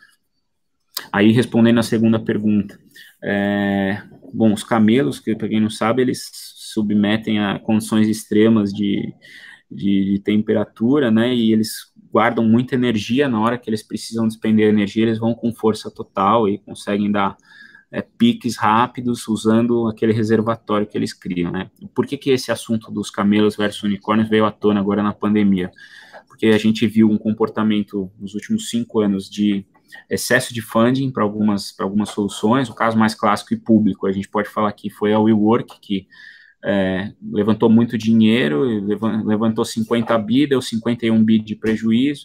Aí, respondendo a segunda pergunta, é, bom, os camelos, que para quem não sabe, eles submetem a condições extremas de, de, de temperatura, né, e eles guardam muita energia. Na hora que eles precisam despender energia, eles vão com força total e conseguem dar é, piques rápidos usando aquele reservatório que eles criam, né. Por que que esse assunto dos camelos versus unicórnios veio à tona agora na pandemia? Porque a gente viu um comportamento nos últimos cinco anos de excesso de funding para algumas, para algumas soluções. O caso mais clássico e público, a gente pode falar que foi a WeWork, que é, levantou muito dinheiro, levantou cinquenta bi, deu cinquenta e um bi de prejuízo,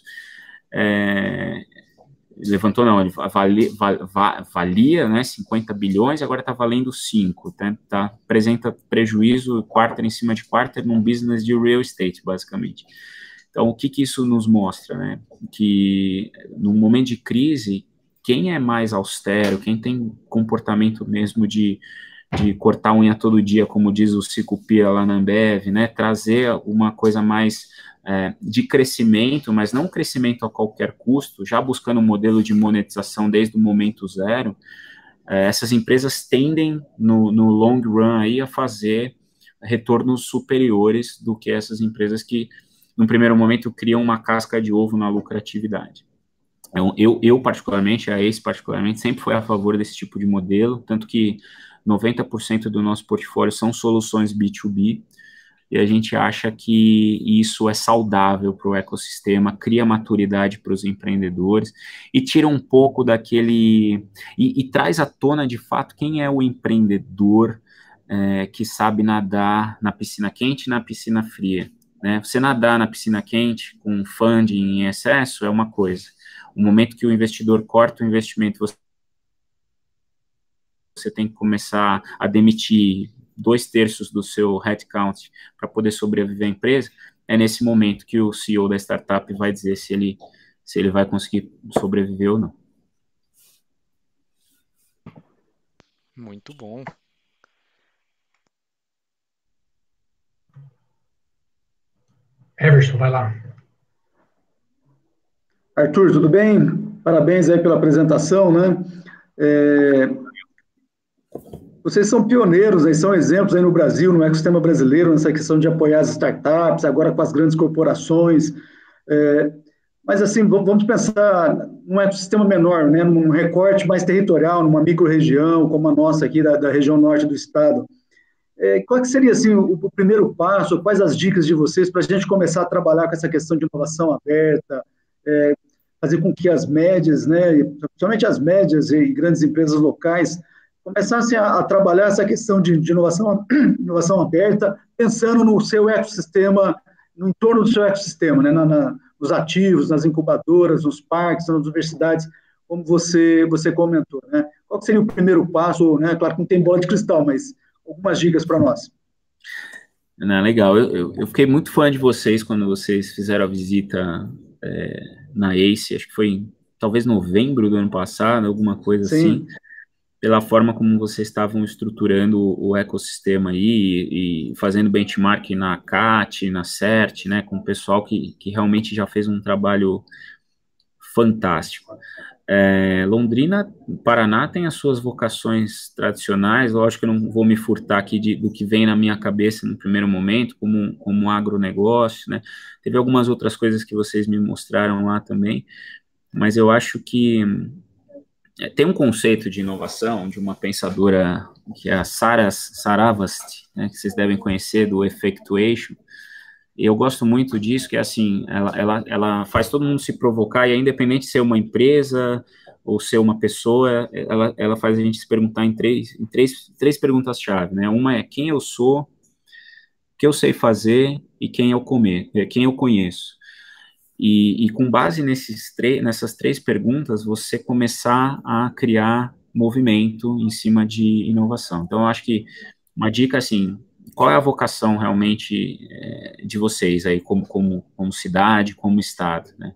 é, levantou não, ele valia, valia né, cinquenta bilhões, agora está valendo cinco, tá, tá, apresenta prejuízo quarter em cima de quarter num business de real estate, basicamente. Então, o que que isso nos mostra, né? Que no momento de crise, quem é mais austero, quem tem comportamento mesmo de, de cortar a unha todo dia, como diz o Sicupira lá na Ambev, né? Trazer uma coisa mais é, de crescimento, mas não crescimento a qualquer custo, já buscando um modelo de monetização desde o momento zero, é, essas empresas tendem, no, no long run, aí, a fazer retornos superiores do que essas empresas que no primeiro momento, criam uma casca de ovo na lucratividade. Então, eu, eu, particularmente, a Ace, particularmente, sempre foi a favor desse tipo de modelo, tanto que noventa por cento do nosso portfólio são soluções B dois B, e a gente acha que isso é saudável para o ecossistema, cria maturidade para os empreendedores, e tira um pouco daquele... E, e traz à tona, de fato, quem é o empreendedor é, que sabe nadar na piscina quente e na piscina fria. Né? Você nadar na piscina quente com funding em excesso é uma coisa. O momento que o investidor corta o investimento, você, você tem que começar a demitir dois terços do seu headcount para poder sobreviver à empresa, é nesse momento que o C E O da startup vai dizer se ele, se ele vai conseguir sobreviver ou não. Muito bom. Everson, vai lá. Arthur, tudo bem? Parabéns aí pela apresentação, né? É, vocês são pioneiros, aí, são exemplos aí no Brasil, no ecossistema brasileiro, nessa questão de apoiar as startups, agora com as grandes corporações. É, mas, assim, vamos pensar num ecossistema menor, né? Num recorte mais territorial, numa micro-região, como a nossa aqui, da, da região norte do estado. É, qual que seria assim, o, o primeiro passo, quais as dicas de vocês para a gente começar a trabalhar com essa questão de inovação aberta, é, fazer com que as médias, né, principalmente as médias e grandes empresas locais, começassem a, a trabalhar essa questão de, de inovação, inovação aberta, pensando no seu ecossistema, no entorno do seu ecossistema, né, na, na, nos ativos, nas incubadoras, nos parques, nas universidades, como você, você comentou. Né? Qual que seria o primeiro passo? Né? Claro que não tem bola de cristal, mas algumas dicas para nós. Não, legal, eu, eu, eu fiquei muito fã de vocês quando vocês fizeram a visita é, na Ace, acho que foi em, talvez novembro do ano passado, alguma coisa Sim. assim, pela forma como vocês estavam estruturando o, o ecossistema aí e, e fazendo benchmark na C A T, na CERT, né, com o pessoal que, que realmente já fez um trabalho fantástico. É, Londrina, Paraná tem as suas vocações tradicionais, lógico que eu não vou me furtar aqui de, do que vem na minha cabeça no primeiro momento, como, como agronegócio, né, teve algumas outras coisas que vocês me mostraram lá também, mas eu acho que é, tem um conceito de inovação de uma pensadora que é a Sarah Saravasti, né, que vocês devem conhecer, do Effectuation. Eu gosto muito disso, que é assim, ela, ela, ela faz todo mundo se provocar, e é independente de ser uma empresa ou ser uma pessoa, ela, ela faz a gente se perguntar em três, em três, três perguntas-chave, né? Uma é quem eu sou, o que eu sei fazer e quem eu comer, quem eu conheço. E, e com base nesses nessas três perguntas, você começar a criar movimento em cima de inovação. Então, eu acho que uma dica, assim, qual é a vocação realmente é, de vocês aí, como, como, como cidade, como estado, né?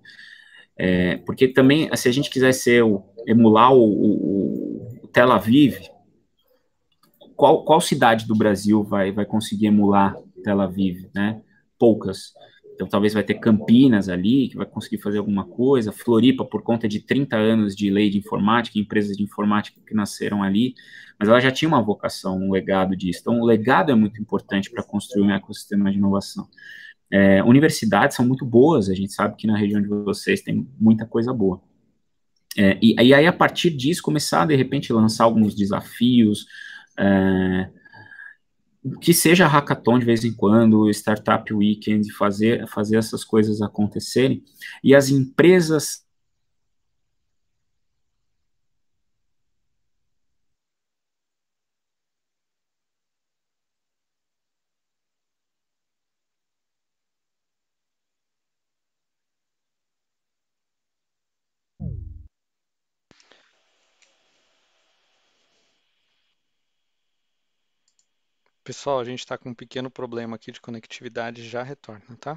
É, porque também, se a gente quiser ser o, emular o, o, o Tel Aviv, qual, qual cidade do Brasil vai, vai conseguir emular Tel Aviv, né? Poucas. Então, talvez vai ter Campinas ali, que vai conseguir fazer alguma coisa, Floripa, por conta de trinta anos de lei de informática, empresas de informática que nasceram ali, mas ela já tinha uma vocação, um legado disso. Então, o legado é muito importante para construir um ecossistema de inovação. É, universidades são muito boas, a gente sabe que na região de vocês tem muita coisa boa. É, e, e aí, a partir disso, começar, de repente, lançar alguns desafios, é, que seja hackathon de vez em quando, startup weekend, fazer, fazer essas coisas acontecerem, e as empresas... Pessoal, a gente está com um pequeno problema aqui de conectividade, já retorna, tá?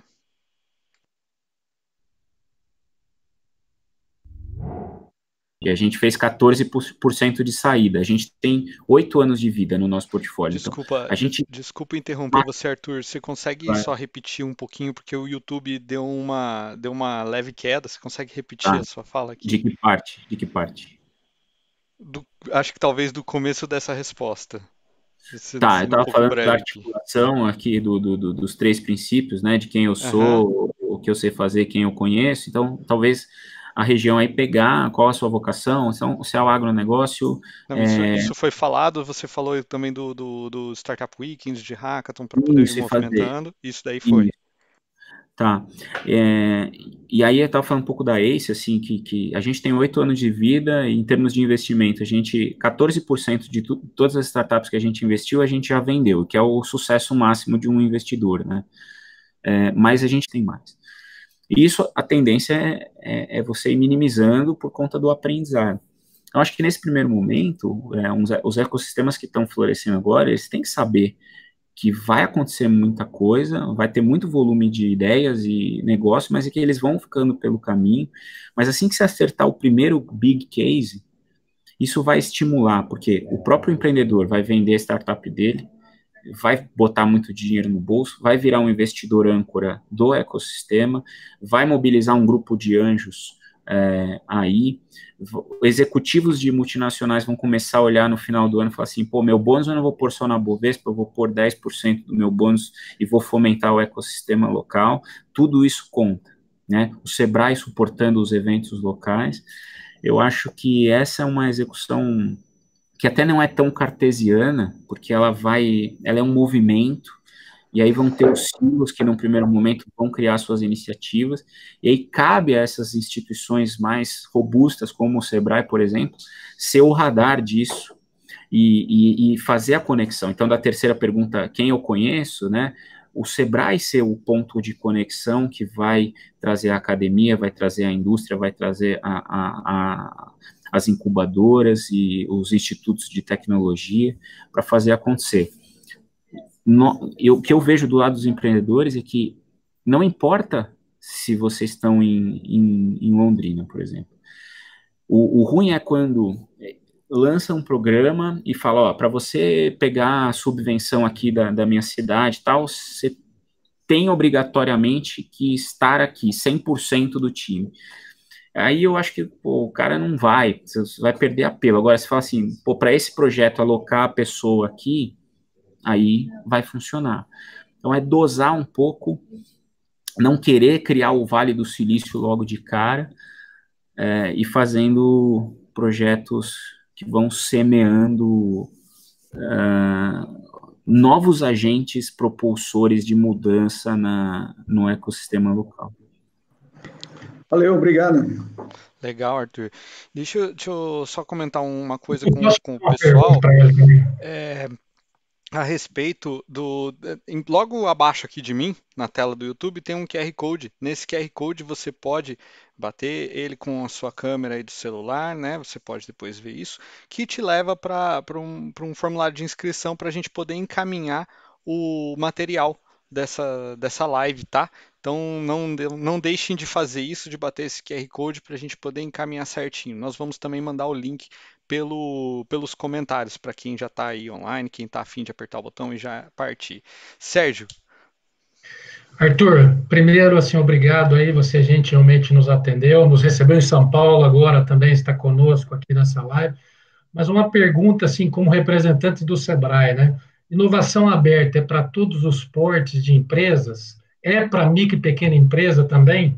E a gente fez quatorze por cento de saída. A gente tem oito anos de vida no nosso portfólio. Desculpa, então, a gente... desculpa interromper você, Arthur. Você consegue Vai. só repetir um pouquinho, porque o YouTube deu uma, deu uma leve queda. Você consegue repetir Tá. a sua fala aqui? De que parte? De que parte? Do, acho que talvez do começo dessa resposta. Esse, Tá, sendo eu estava um pouco falando breve da aqui. articulação aqui do, do, do- dos três princípios, né? De quem eu sou, o que eu sei fazer, quem eu conheço. Então, talvez a região aí pegar qual a sua vocação, então, se é o agronegócio. Não, isso, é, isso foi falado, você falou também do, do, do Startup Weekends, de Hackathon, para poder ir Isso, e fazer. movimentando. Isso daí foi. Isso. Tá. É, e aí eu estava falando um pouco da ACE, assim, que, que a gente tem oito anos de vida, e em termos de investimento, a gente, quatorze por cento de tu, todas as startups que a gente investiu, a gente já vendeu, que é o sucesso máximo de um investidor, né? É, mas a gente tem mais. E isso, a tendência é, é, é você ir minimizando por conta do aprendizado. Eu acho que nesse primeiro momento, é, uns, os ecossistemas que estão florescendo agora, eles têm que saber que vai acontecer muita coisa, vai ter muito volume de ideias e negócio, mas é que eles vão ficando pelo caminho. Mas assim que se acertar o primeiro big case, isso vai estimular, porque o próprio empreendedor vai vender a startup dele, vai botar muito dinheiro no bolso, vai virar um investidor âncora do ecossistema, vai mobilizar um grupo de anjos é, aí, executivos de multinacionais vão começar a olhar no final do ano e falar assim, pô, meu bônus eu não vou pôr só na Bovespa, eu vou pôr dez por cento do meu bônus e vou fomentar o ecossistema local, tudo isso conta, né? O Sebrae suportando os eventos locais, eu acho que essa é uma execução que até não é tão cartesiana, porque ela vai, ela é um movimento, e aí vão ter os silos que, num primeiro momento, vão criar suas iniciativas, e aí cabe a essas instituições mais robustas, como o Sebrae, por exemplo, ser o radar disso e, e, e fazer a conexão. Então, da terceira pergunta, quem eu conheço, né, o Sebrae ser o ponto de conexão que vai trazer a academia, vai trazer a indústria, vai trazer a, a, a, as incubadoras e os institutos de tecnologia para fazer acontecer. No, eu, o que eu vejo do lado dos empreendedores é que não importa se vocês estão em, em, em Londrina, por exemplo. O, o ruim é quando lança um programa e fala, ó, para você pegar a subvenção aqui da, da minha cidade e tal, você tem obrigatoriamente que estar aqui, cem por cento do time. Aí eu acho que pô, o cara não vai, você vai perder apelo. Agora, você fala assim, pô, para esse projeto alocar a pessoa aqui, aí vai funcionar. Então, é dosar um pouco, não querer criar o Vale do Silício logo de cara, é, e fazendo projetos que vão semeando uh, novos agentes propulsores de mudança na, no ecossistema local. Valeu, obrigado. Legal, Arthur. Deixa eu, deixa eu só comentar uma coisa com, com o pessoal. É, a respeito do. em- Logo abaixo aqui de mim, na tela do YouTube, tem um Q R Code. Nesse Q R Code você pode bater ele com a sua câmera aí do celular, né? Você pode depois ver isso, que te leva para um, para um formulário de inscrição para a gente poder encaminhar o material dessa, dessa live, tá? Então não, de- não deixem de fazer isso, de bater esse Q R Code para a gente poder encaminhar certinho. Nós vamos também mandar o link pelo, pelos comentários, para quem já está aí online, quem está afim de apertar o botão e já partir. Sérgio. Arthur, primeiro, assim, obrigado aí, você gentilmente nos atendeu, nos recebeu em São Paulo, agora também está conosco aqui nessa live. Mas uma pergunta, assim, como representante do Sebrae, né? Inovação aberta é para todos os portes de empresas? É para micro e pequena empresa também?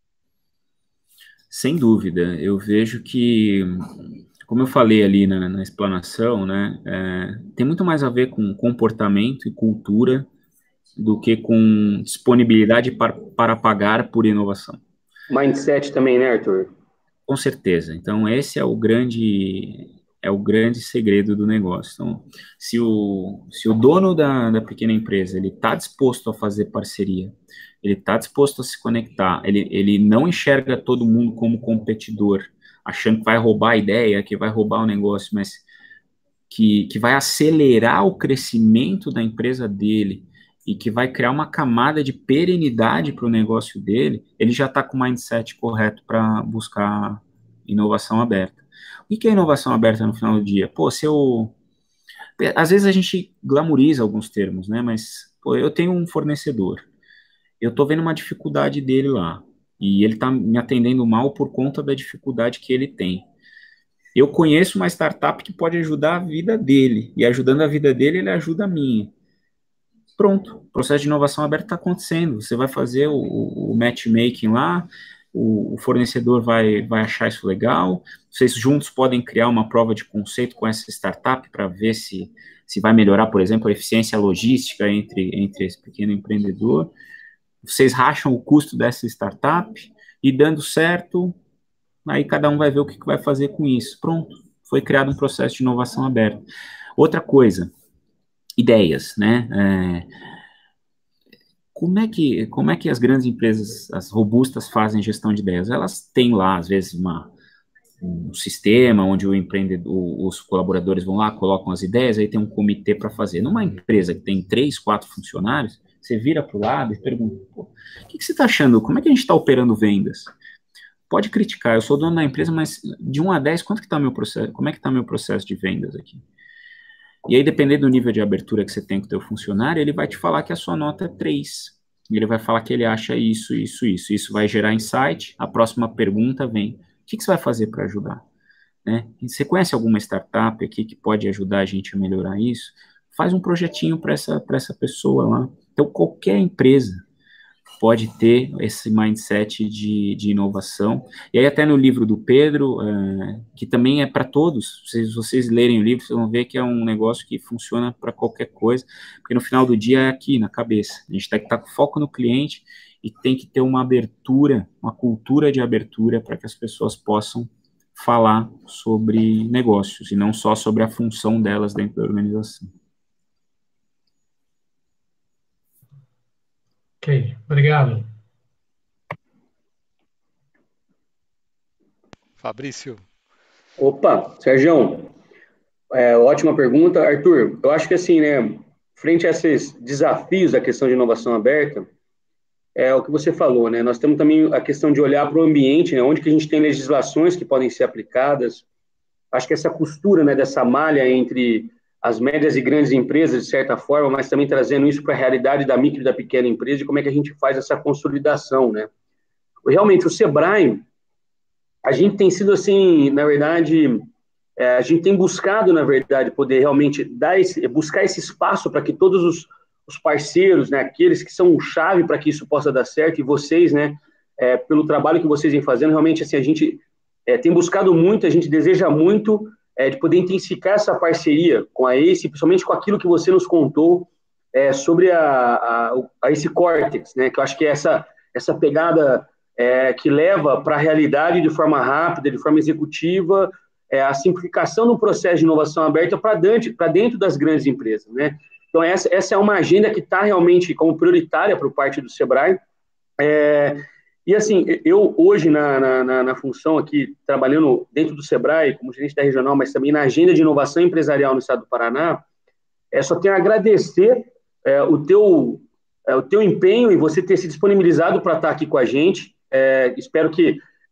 Sem dúvida, eu vejo que, como eu falei ali na, na explanação, né, é, tem muito mais a ver com comportamento e cultura do que com disponibilidade para, para pagar por inovação. Mindset também, né, Arthur? Com certeza. Então, esse é o grande, é o grande segredo do negócio. Então, se o, se o dono da, da pequena empresa, ele está disposto a fazer parceria, ele está disposto a se conectar, ele, ele não enxerga todo mundo como competidor, achando que vai roubar a ideia, que vai roubar o negócio, mas que, que vai acelerar o crescimento da empresa dele e que vai criar uma camada de perenidade para o negócio dele, ele já está com o mindset correto para buscar inovação aberta. O que é inovação aberta no final do dia? Pô, se eu... Às vezes a gente glamoriza alguns termos, né? Mas, pô, eu tenho um fornecedor, eu estou vendo uma dificuldade dele lá, e ele está me atendendo mal por conta da dificuldade que ele tem. Eu conheço uma startup que pode ajudar a vida dele, e ajudando a vida dele, ele ajuda a minha. Pronto, o processo de inovação aberta está acontecendo. Você vai fazer o, o matchmaking lá, o, o fornecedor vai, vai achar isso legal, vocês juntos podem criar uma prova de conceito com essa startup para ver se, se vai melhorar, por exemplo, a eficiência logística entre, entre esse pequeno empreendedor. Vocês racham o custo dessa startup e dando certo, aí cada um vai ver o que, que vai fazer com isso. Pronto, foi criado um processo de inovação aberta. Outra coisa, ideias, né? É, como é que, como é que as grandes empresas, as robustas, fazem gestão de ideias? Elas têm lá, às vezes, uma, um sistema onde o empreendedor, os colaboradores vão lá, colocam as ideias, aí tem um comitê para fazer. Numa empresa que tem três, quatro funcionários, você vira para o lado e pergunta, pô, o que, que você está achando? Como é que a gente está operando vendas? Pode criticar, eu sou dono da empresa, mas de um a dez, quanto que está meu processo? Como é que está meu processo de vendas aqui? E aí, dependendo do nível de abertura que você tem com o teu funcionário, ele vai te falar que a sua nota é três. Ele vai falar que ele acha isso, isso, isso. Isso vai gerar insight. A próxima pergunta vem, o que, que você vai fazer para ajudar? Né? Você conhece alguma startup aqui que pode ajudar a gente a melhorar isso? Faz um projetinho para essa, para essa pessoa lá. Então, qualquer empresa pode ter esse mindset de, de inovação. E aí até no livro do Pedro, é, que também é para todos, se vocês lerem o livro, vocês vão ver que é um negócio que funciona para qualquer coisa, porque no final do dia é aqui, na cabeça. A gente tem que estar com foco no cliente e tem que ter uma abertura, uma cultura de abertura para que as pessoas possam falar sobre negócios e não só sobre a função delas dentro da organização. Ok, obrigado. Fabrício. Opa, Sérgio, é, ótima pergunta. Arthur, eu acho que assim, né, frente a esses desafios da questão de inovação aberta, é o que você falou, né, nós temos também a questão de olhar para o ambiente, né, onde que a gente tem legislações que podem ser aplicadas. Acho que essa costura, né, dessa malha entre as médias e grandes empresas, de certa forma, mas também trazendo isso para a realidade da micro e da pequena empresa, e como é que a gente faz essa consolidação, né? Realmente, o Sebrae, a gente tem sido assim, na verdade, é, a gente tem buscado, na verdade, poder realmente dar esse, buscar esse espaço para que todos os, os parceiros, né, aqueles que são chave para que isso possa dar certo, e vocês, né, é, pelo trabalho que vocês vêm fazendo, realmente, assim, a gente é, tem buscado muito, a gente deseja muito é, de poder intensificar essa parceria com a ACE, principalmente com aquilo que você nos contou é, sobre a, a, a esse Cortex, né, que eu acho que é essa, essa pegada é, que leva para a realidade de forma rápida, de forma executiva, é, a simplificação do processo de inovação aberta para dentro, para dentro das grandes empresas, né? Então, essa, essa é uma agenda que está realmente como prioritária por parte do Sebrae. É, e, assim, eu hoje, na, na, na função aqui, trabalhando dentro do Sebrae, como gerente da regional, mas também na agenda de inovação empresarial no estado do Paraná, é, só tenho a agradecer é, o, teu, é, o teu empenho e você ter se disponibilizado para estar aqui com a gente. É, espero que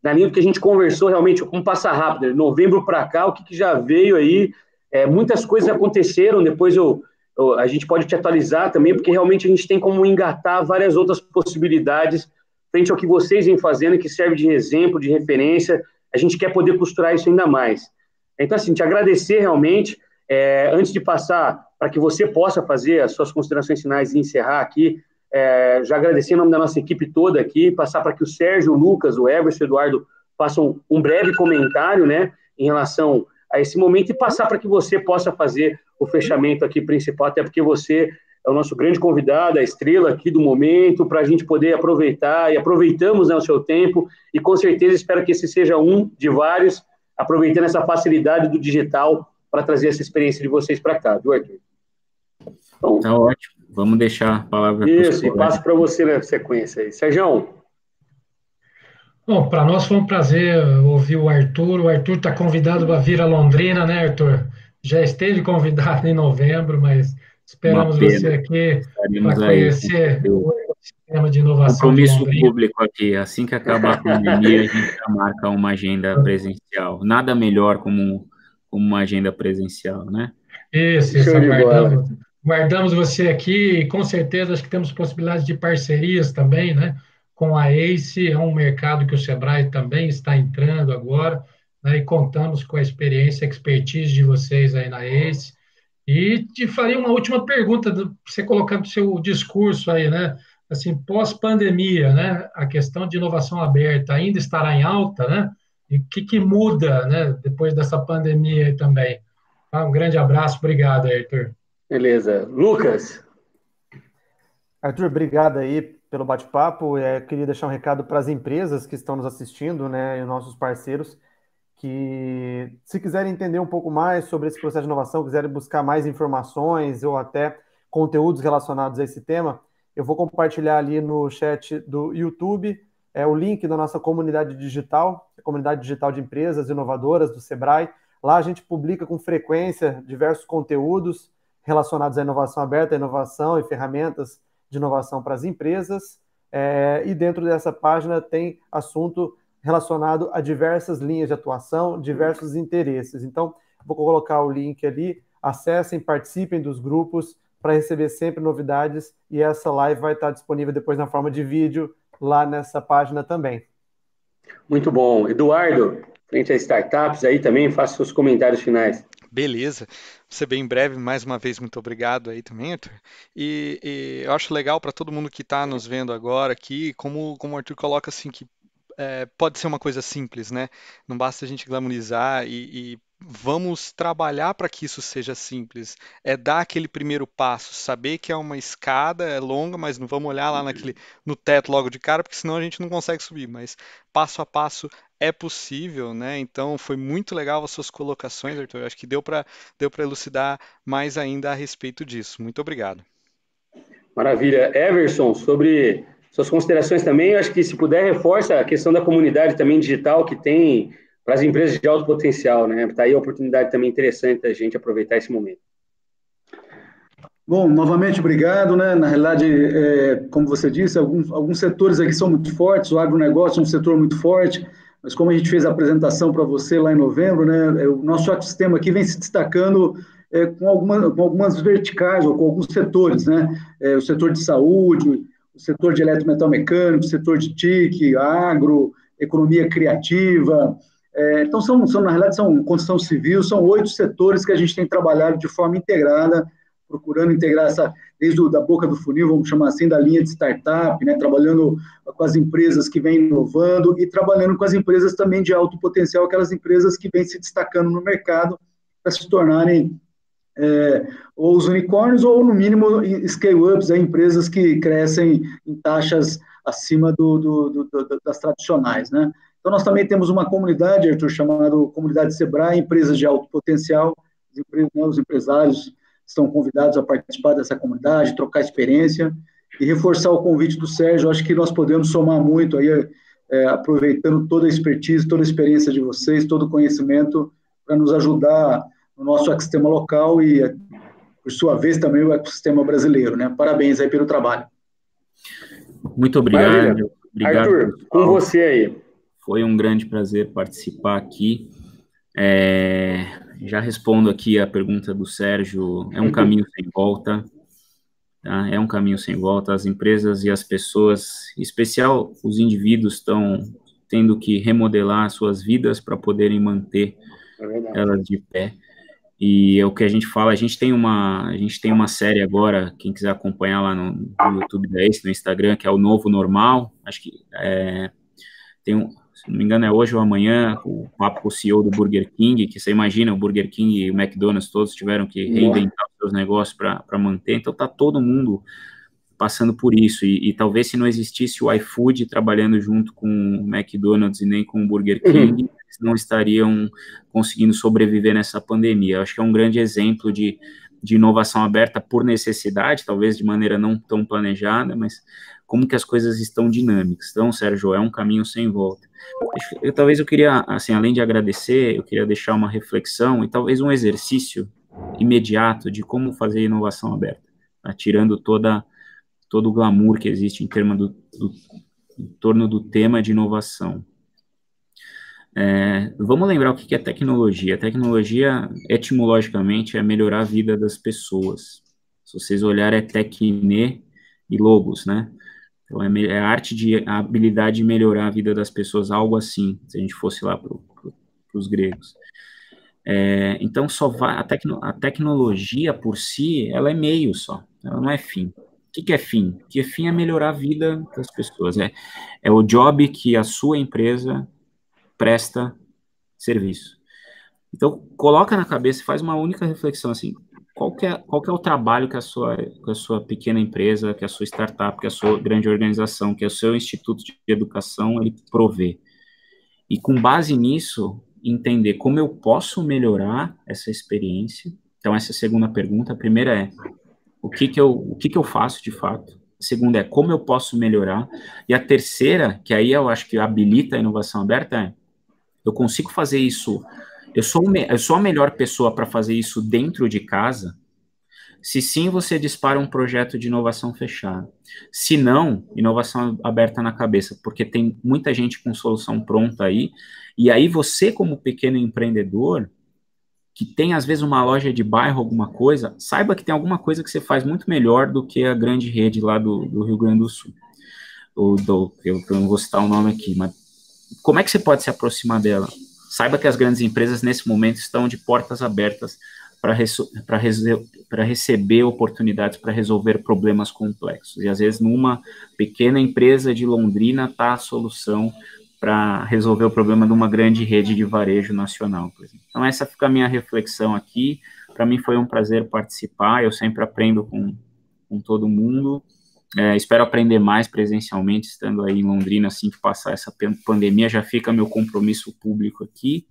na linha do que a gente conversou realmente, como passar rápido, de novembro para cá, o que, que já veio aí, é, muitas coisas aconteceram, depois eu, eu, a gente pode te atualizar também, porque realmente a gente tem como engatar várias outras possibilidades frente ao que vocês vêm fazendo, que serve de exemplo, de referência, a gente quer poder costurar isso ainda mais. Então, assim, te agradecer realmente, é, antes de passar para que você possa fazer as suas considerações finais e encerrar aqui, é, já agradecer em nome da nossa equipe toda aqui, passar para que o Sérgio, o Lucas, o Everson, o Eduardo façam um breve comentário, né, em relação a esse momento e passar para que você possa fazer o fechamento aqui principal, até porque você é o nosso grande convidado, a estrela aqui do momento, para a gente poder aproveitar, e aproveitamos, né, o seu tempo, e com certeza espero que esse seja um de vários, aproveitando essa facilidade do digital para trazer essa experiência de vocês para cá, viu, Arthur? Então, tá ótimo, vamos deixar a palavra para isso, e passo para você na sequência aí. Sérgio. Bom, para nós foi um prazer ouvir o Arthur, o Arthur está convidado para vir a Londrina, né, Arthur? Já esteve convidado em novembro, mas esperamos você aqui para conhecer o sistema de inovação compromisso de Londrina. Público aqui, assim que acabar a pandemia, a gente já marca uma agenda presencial. Nada melhor como, como uma agenda presencial, né? Isso, isso, aguardamos. Guardamos você aqui e com certeza acho que temos possibilidades de parcerias também, né? Com a ACE, é um mercado que o Sebrae também está entrando agora, né? E contamos com a experiência, a expertise de vocês aí na ACE. E te faria uma última pergunta, você colocando o seu discurso aí, né? Assim, pós-pandemia, né? A questão de inovação aberta ainda estará em alta, né? E o que, que muda, né? Depois dessa pandemia aí também. Tá? Um grande abraço, obrigado, Arthur. Beleza. Lucas? Arthur, obrigado aí pelo bate-papo. É, queria deixar um recado para as empresas que estão nos assistindo, né? E os nossos parceiros, que se quiserem entender um pouco mais sobre esse processo de inovação, quiserem buscar mais informações ou até conteúdos relacionados a esse tema, eu vou compartilhar ali no chat do YouTube é, o link da nossa comunidade digital, a comunidade digital de empresas inovadoras do Sebrae. Lá a gente publica com frequência diversos conteúdos relacionados à inovação aberta, à inovação e ferramentas de inovação para as empresas. É, e dentro dessa página tem assunto relacionado a diversas linhas de atuação, diversos interesses. Então, vou colocar o link ali, acessem, participem dos grupos para receber sempre novidades e essa live vai estar disponível depois na forma de vídeo lá nessa página também. Muito bom. Eduardo, frente a startups aí também, faça seus comentários finais. Beleza, vou ser bem breve, mais uma vez, muito obrigado aí também, Arthur. E, e eu acho legal para todo mundo que está nos vendo agora aqui, como, como o Arthur coloca assim, que é, pode ser uma coisa simples, né? Não basta a gente glamorizar e, e vamos trabalhar para que isso seja simples. É dar aquele primeiro passo, saber que é uma escada, é longa, mas não vamos olhar lá naquele, no teto logo de cara, porque senão a gente não consegue subir, mas passo a passo é possível, né? Então foi muito legal as suas colocações, Arthur. Eu acho que deu para deu para elucidar mais ainda a respeito disso. Muito obrigado. Maravilha. Everson, sobre suas considerações também, eu acho que se puder, reforça a questão da comunidade também digital que tem para as empresas de alto potencial, né? Está aí a oportunidade também interessante da gente aproveitar esse momento. Bom, novamente, obrigado, né? Na realidade, é, como você disse, alguns, alguns setores aqui são muito fortes, o agronegócio é um setor muito forte, mas como a gente fez a apresentação para você lá em novembro, né? O nosso ecossistema aqui vem se destacando é, com, alguma, com algumas verticais, ou com alguns setores, né? É, o setor de saúde, o setor de eletrometal-mecânico, o setor de T I C, agro, economia criativa. É, então, são, são, na realidade, são construção civil, são oito setores que a gente tem trabalhado de forma integrada, procurando integrar essa, desde o, da boca do funil, vamos chamar assim, da linha de startup, né, trabalhando com as empresas que vêm inovando e trabalhando com as empresas também de alto potencial, aquelas empresas que vêm se destacando no mercado para se tornarem é, ou os unicórnios ou, no mínimo, scale-ups, é, empresas que crescem em taxas acima do, do, do, do, das tradicionais, né? Então, nós também temos uma comunidade, Arthur, chamada Comunidade Sebrae, empresas de alto potencial, os, empre, né, os empresários estão convidados a participar dessa comunidade, trocar experiência e reforçar o convite do Sérgio. Acho que nós podemos somar muito aí, é, aproveitando toda a expertise, toda a experiência de vocês, todo o conhecimento para nos ajudar no nosso ecossistema local e, por sua vez, também o ecossistema brasileiro, né? Parabéns aí pelo trabalho. Muito obrigado. obrigado. Arthur, com você aí. foi um grande prazer participar aqui. É, já respondo aqui a pergunta do Sérgio, é um caminho sem volta, tá? É um caminho sem volta, as empresas e as pessoas, em especial os indivíduos, estão tendo que remodelar suas vidas para poderem manter é elas de pé, e é o que a gente fala, a gente tem uma, a gente tem uma série agora, quem quiser acompanhar lá no, no YouTube da Ace, no Instagram, que é o Novo Normal, acho que é, tem um, se não me engano é hoje ou amanhã, o papo com o C E O do Burger King, que você imagina, o Burger King e o McDonald's todos tiveram que reinventar os seus negócios para manter, então tá todo mundo passando por isso, e, e talvez se não existisse o iFood trabalhando junto com o McDonald's e nem com o Burger King, eles não estariam conseguindo sobreviver nessa pandemia. Eu acho que é um grande exemplo de, de inovação aberta por necessidade, talvez de maneira não tão planejada, mas como que as coisas estão dinâmicas. Então, Sérgio, é um caminho sem volta. Eu, talvez eu queria, assim, além de agradecer, eu queria deixar uma reflexão e talvez um exercício imediato de como fazer inovação aberta, tá? Tirando toda todo o glamour que existe em, termo do, do, em torno do tema de inovação. É, vamos lembrar o que é tecnologia. Tecnologia, etimologicamente, é melhorar a vida das pessoas. Se vocês olharem, é tecne e logos, né? Então, é, é a arte de, a habilidade de melhorar a vida das pessoas, algo assim, se a gente fosse lá para pro, os gregos. É, então, só vai, a, tecno, a tecnologia por si, ela é meio só, ela não é fim. O que, que é fim? O que é fim é melhorar a vida das pessoas. É, é o job que a sua empresa presta serviço. Então, coloca na cabeça, faz uma única reflexão assim, qual que é, qual que é o trabalho que a, sua, que a sua pequena empresa, que a sua startup, que a sua grande organização, que o seu instituto de educação, ele provê. E com base nisso, entender como eu posso melhorar essa experiência. Então, essa é a segunda pergunta. A primeira é, o que que eu, o que que eu faço de fato? A segunda é, como eu posso melhorar? E a terceira, que aí eu acho que habilita a inovação aberta, é, eu consigo fazer isso, eu sou, eu sou a melhor pessoa para fazer isso dentro de casa? Se sim, você dispara um projeto de inovação fechado. Se não, inovação aberta na cabeça, porque tem muita gente com solução pronta aí, e aí você, como pequeno empreendedor, que tem, às vezes, uma loja de bairro, alguma coisa, saiba que tem alguma coisa que você faz muito melhor do que a grande rede lá do, do Rio Grande do Sul. Ou do, eu, eu não vou citar o nome aqui, mas como é que você pode se aproximar dela? Saiba que as grandes empresas, nesse momento, estão de portas abertas para para receber oportunidades para resolver problemas complexos. E, às vezes, numa pequena empresa de Londrina está a solução para resolver o problema de uma grande rede de varejo nacional, por exemplo. Então, essa fica a minha reflexão aqui. Para mim foi um prazer participar, eu sempre aprendo com, com todo mundo. É, espero aprender mais presencialmente, estando aí em Londrina, assim que passar essa pandemia, já fica meu compromisso público aqui.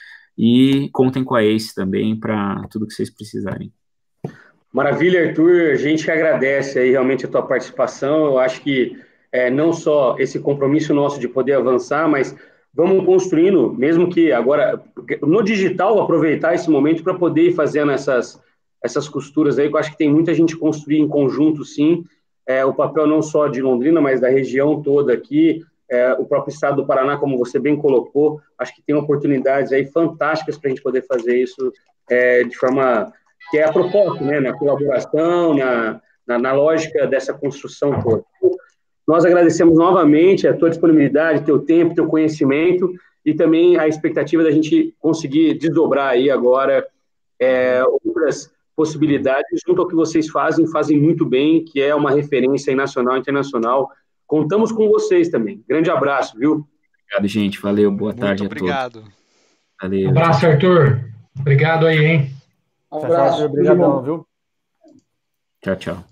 E contem com a Ace também para tudo que vocês precisarem. Maravilha, Arthur, a gente que agradece aí realmente a tua participação. Eu acho que é, não só esse compromisso nosso de poder avançar, mas vamos construindo, mesmo que agora, no digital, aproveitar esse momento para poder ir fazendo essas, essas costuras aí, que eu acho que tem muita gente construir em conjunto, sim, é, o papel não só de Londrina, mas da região toda aqui, é, o próprio estado do Paraná, como você bem colocou, acho que tem oportunidades aí fantásticas para a gente poder fazer isso é, de forma que é a proposta, né, na colaboração, na, na, na lógica dessa construção toda. Nós agradecemos novamente a tua disponibilidade, teu tempo, teu conhecimento e também a expectativa da gente conseguir desdobrar aí agora é, outras possibilidades junto ao que vocês fazem, fazem muito bem, que é uma referência nacional e internacional. Contamos com vocês também. Grande abraço, viu? Obrigado, gente. Valeu. Boa muito tarde obrigado. a todos. Valeu. Um abraço, Arthur. Obrigado aí, hein? Um abraço. Obrigadão, viu? Tchau, tchau.